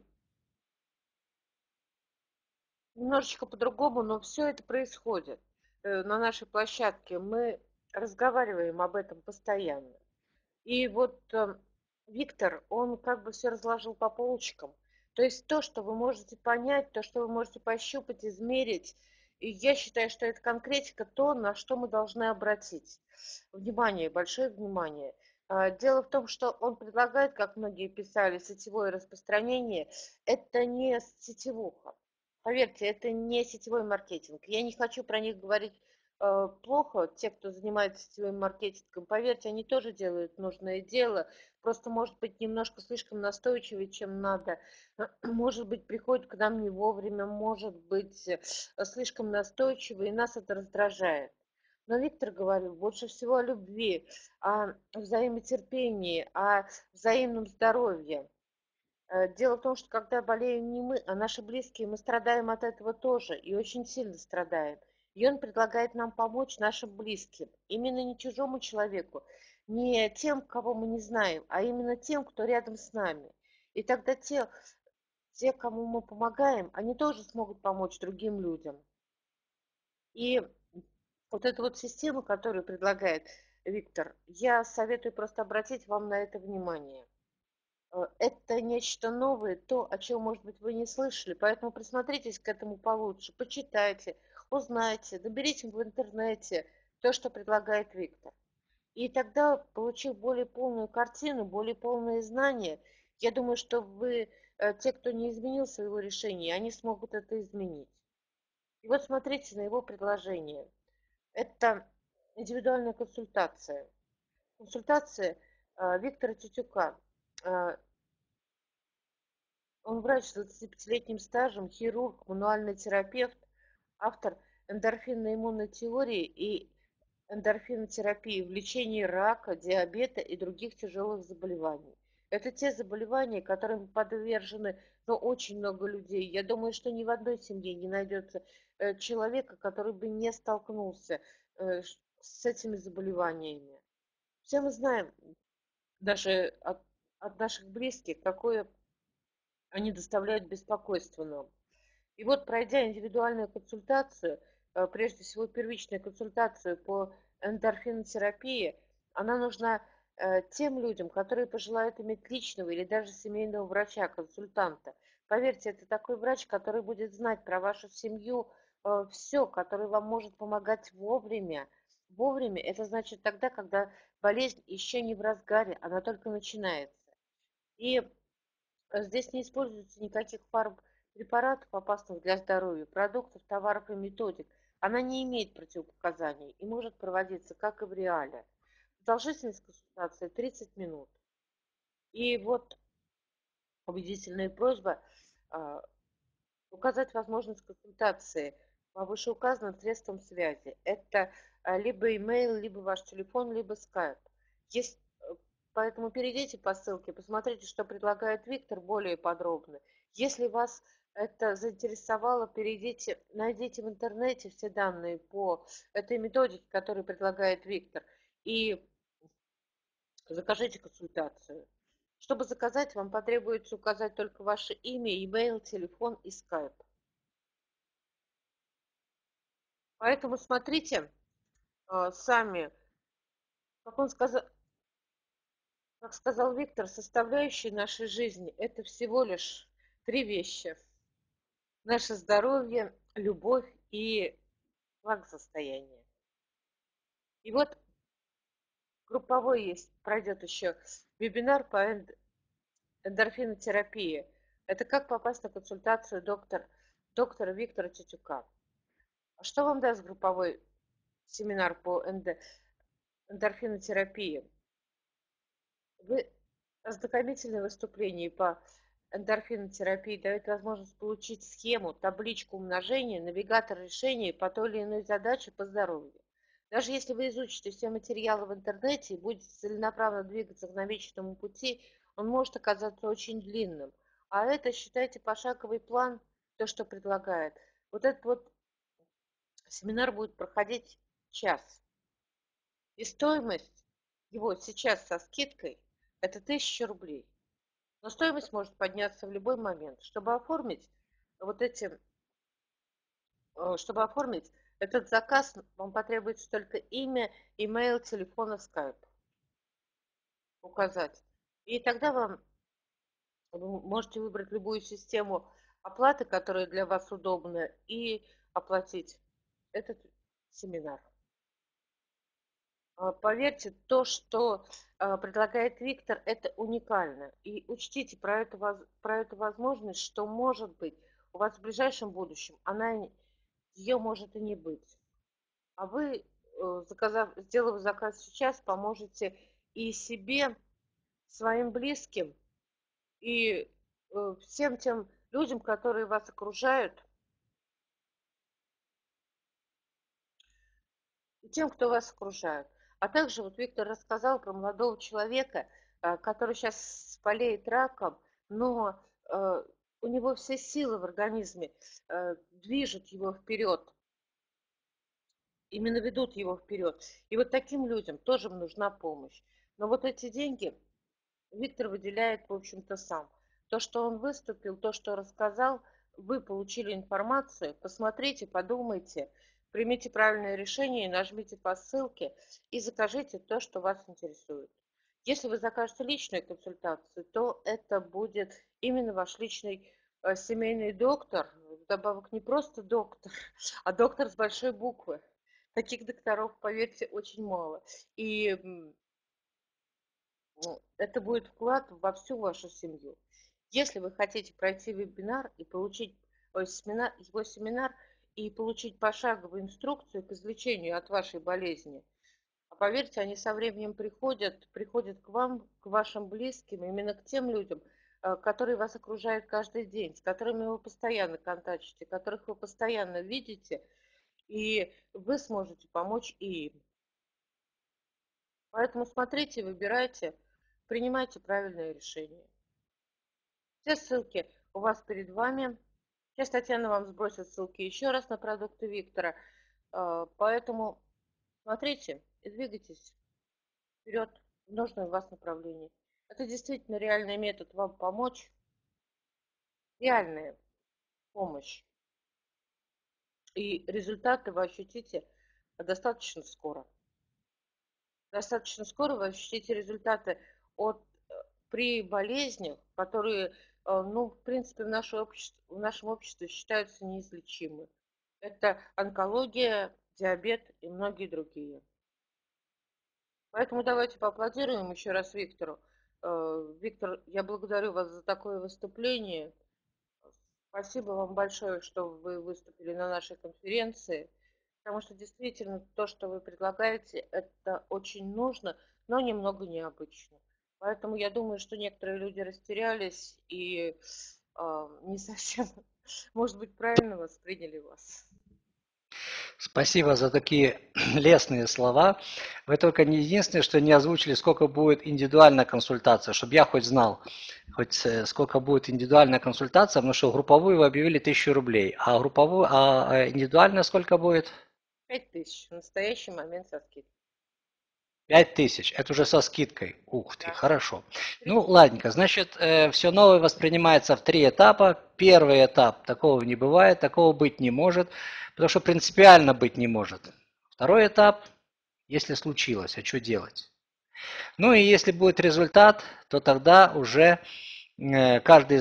немножечко по-другому, но все это происходит на нашей площадке. Мы разговариваем об этом постоянно. И вот Виктор, он как бы все разложил по полочкам. То есть то, что вы можете понять, то, что вы можете пощупать, измерить. И я считаю, что это конкретика, то, на что мы должны обратить внимание, большое внимание. Дело в том, что он предлагает, как многие писали, сетевое распространение. Это не сетевуха. Поверьте, это не сетевой маркетинг. Я не хочу про них говорить э, плохо, те, кто занимается сетевым маркетингом. Поверьте, они тоже делают нужное дело. Просто, может быть, немножко слишком настойчивее, чем надо. Может быть, приходит к нам не вовремя, может быть, э, слишком настойчиво, и нас это раздражает. Но Виктор говорил больше всего о любви, о взаимотерпении, о взаимном здоровье. Дело в том, что когда болеем не мы, а наши близкие, мы страдаем от этого тоже и очень сильно страдаем. И он предлагает нам помочь нашим близким, именно не чужому человеку, не тем, кого мы не знаем, а именно тем, кто рядом с нами. И тогда те, те, кому мы помогаем, они тоже смогут помочь другим людям. И вот эту вот систему, которую предлагает Виктор, я советую просто обратить вам на это внимание. Это нечто новое, то, о чем, может быть, вы не слышали, поэтому присмотритесь к этому получше, почитайте, узнайте, наберите в интернете то, что предлагает Виктор. И тогда, получив более полную картину, более полные знания, я думаю, что вы, э, те, кто не изменил своего решения, они смогут это изменить. И вот смотрите на его предложение. Это индивидуальная консультация. Консультация э, Виктора Тютюка. Э, Он врач с двадцатипятилетним стажем, хирург, мануальный терапевт, автор эндорфинно-иммунной теории и эндорфинотерапии в лечении рака, диабета и других тяжелых заболеваний. Это те заболевания, которым подвержены, ну, очень много людей. Я думаю, что ни в одной семье не найдется э, человека, который бы не столкнулся э, с этими заболеваниями. Все мы знаем, даже от, от наших близких, какое они доставляют беспокойство нам. И вот, пройдя индивидуальную консультацию, э, прежде всего первичную консультацию по эндорфинотерапии, она нужна э, тем людям, которые пожелают иметь личного или даже семейного врача-консультанта. Поверьте, это такой врач, который будет знать про вашу семью э, все, который вам может помогать вовремя. Вовремя – это значит тогда, когда болезнь еще не в разгаре, она только начинается. И здесь не используется никаких фармпрепаратов, опасных для здоровья, продуктов, товаров и методик. Она не имеет противопоказаний и может проводиться, как и в реале. Продолжительность консультации тридцать минут. И вот убедительная просьба а, указать возможность консультации по вышеуказанным средствам связи. Это а, либо email, либо ваш телефон, либо скайп. Есть, э, поэтому перейдите по ссылке, посмотрите, что предлагает Виктор более подробно. Если вас это заинтересовало, перейдите, найдите в интернете все данные по этой методике, которую предлагает Виктор, и закажите консультацию. Чтобы заказать, вам потребуется указать только ваше имя, email, телефон и скайп. Поэтому смотрите э, сами, как он сказал, как сказал Виктор, составляющие нашей жизни – это всего лишь три вещи. Наше здоровье, любовь и благосостояние. И вот групповой есть, пройдет еще вебинар по эндорфинотерапии. Это как попасть на консультацию доктор, доктора Виктора Тютюка. А что вам даст групповой семинар по эндорфинотерапии? Вы ознакомительные выступления по эндорфинотерапии дают возможность получить схему, табличку умножения, навигатор решений по той или иной задаче по здоровью. Даже если вы изучите все материалы в интернете и будете целенаправленно двигаться к намеченному пути, он может оказаться очень длинным. А это, считайте, пошаговый план, то, что предлагает. Вот этот вот семинар будет проходить час. И стоимость его сейчас со скидкой – это тысяча рублей. Но стоимость может подняться в любой момент. Чтобы оформить вот эти, э, чтобы оформить этот заказ, вам потребуется только имя, имейл, телефон и скайп указать. И тогда вам вы можете выбрать любую систему оплаты, которая для вас удобна, и оплатить этот семинар. А, Поверьте, то, что а, предлагает Виктор, это уникально. И учтите про эту, про эту возможность, что может быть у вас в ближайшем будущем, она, ее может и не быть. А вы, э, заказав, сделав заказ сейчас, поможете и себе, своим близким, и э, всем тем людям, которые вас окружают, и тем, кто вас окружает. А также вот Виктор рассказал про молодого человека, э, который сейчас болеет раком, но э, у него все силы в организме э, движут его вперед, именно ведут его вперед. И вот таким людям тоже нужна помощь. Но вот эти деньги Виктор выделяет, в общем-то, сам. То, что он выступил, то, что рассказал, вы получили информацию, посмотрите, подумайте, примите правильное решение, нажмите по ссылке и закажите то, что вас интересует. Если вы закажете личную консультацию, то это будет именно ваш личный э, семейный доктор, вдобавок не просто доктор, а доктор с большой буквы. Таких докторов, поверьте, очень мало. И м, ну, это будет вклад во всю вашу семью. Если вы хотите пройти вебинар и получить ой, семинар, его семинар и получить пошаговую инструкцию к излечению от вашей болезни, а поверьте, они со временем приходят, приходят к вам, к вашим близким, именно к тем людям, э, которые вас окружают каждый день, с которыми вы постоянно контактируете, которых вы постоянно видите, и вы сможете помочь и им. Поэтому смотрите, выбирайте, принимайте правильное решение. Все ссылки у вас перед вами. Сейчас Татьяна вам сбросит ссылки еще раз на продукты Виктора. Э, Поэтому смотрите и двигайтесь вперед в нужном вас направлении. Это действительно реальный метод вам помочь, реальная помощь. И результаты вы ощутите достаточно скоро. Достаточно скоро вы ощутите результаты от, при болезнях, которые, ну, в принципе, в, наше общество, в нашем обществе считаются неизлечимы. Это онкология, диабет и многие другие. Поэтому давайте поаплодируем еще раз Виктору. Виктор, я благодарю вас за такое выступление. Спасибо вам большое, что вы выступили на нашей конференции, потому что действительно то, что вы предлагаете, это очень нужно, но немного необычно. Поэтому я думаю, что некоторые люди растерялись и э, не совсем, может быть, правильно восприняли вас. Спасибо за такие лестные слова. Вы только не единственное, что не озвучили, сколько будет индивидуальная консультация, чтобы я хоть знал, хоть э, сколько будет индивидуальная консультация, потому что групповую вы объявили тысячу рублей, а групповую, а индивидуальная сколько будет? Пять тысяч в настоящий момент со скидкой. Пять тысяч, это уже со скидкой. Ух ты, Да. хорошо. Ну, ладненько, значит, э, все новое воспринимается в три этапа. Первый этап, такого не бывает, такого быть не может, потому что принципиально быть не может. Второй этап, если случилось, а что делать? Ну и если будет результат, то тогда уже э, каждый...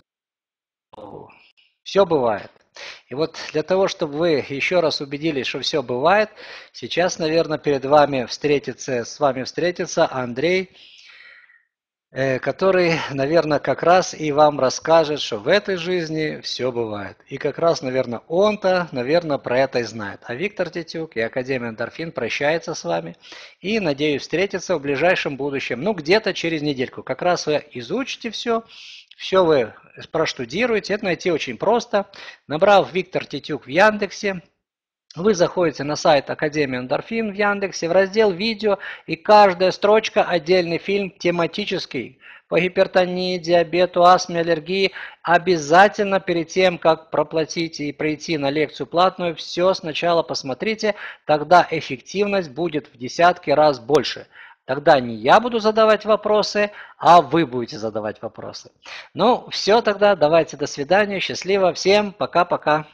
Все бывает. И вот для того, чтобы вы еще раз убедились, что все бывает, сейчас, наверное, перед вами встретится, с вами встретится Андрей, который, наверное, как раз и вам расскажет, что в этой жизни все бывает. И как раз, наверное, он-то, наверное, про это и знает. А Виктор Титюк и Академия Эндорфин прощается с вами и, надеюсь, встретиться в ближайшем будущем, ну, где-то через недельку. Как раз вы изучите все, все вы проштудируете, это найти очень просто. Набрав Виктор Титюк в Яндексе, вы заходите на сайт Академии Эндорфин в Яндексе, в раздел «Видео», и каждая строчка – отдельный фильм тематический по гипертонии, диабету, астме, аллергии. Обязательно перед тем, как проплатить и пройти на лекцию платную, все сначала посмотрите, тогда эффективность будет в десятки раз больше. Тогда не я буду задавать вопросы, а вы будете задавать вопросы. Ну, все тогда, давайте, до свидания, счастливо, всем, пока-пока.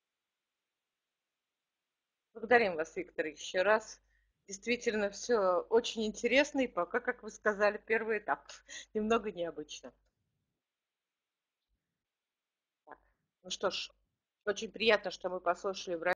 Благодарим вас, Виктор, еще раз. Действительно, все очень интересно, и пока, как вы сказали, первый этап немного необычно. Так. Ну что ж, очень приятно, что мы послушали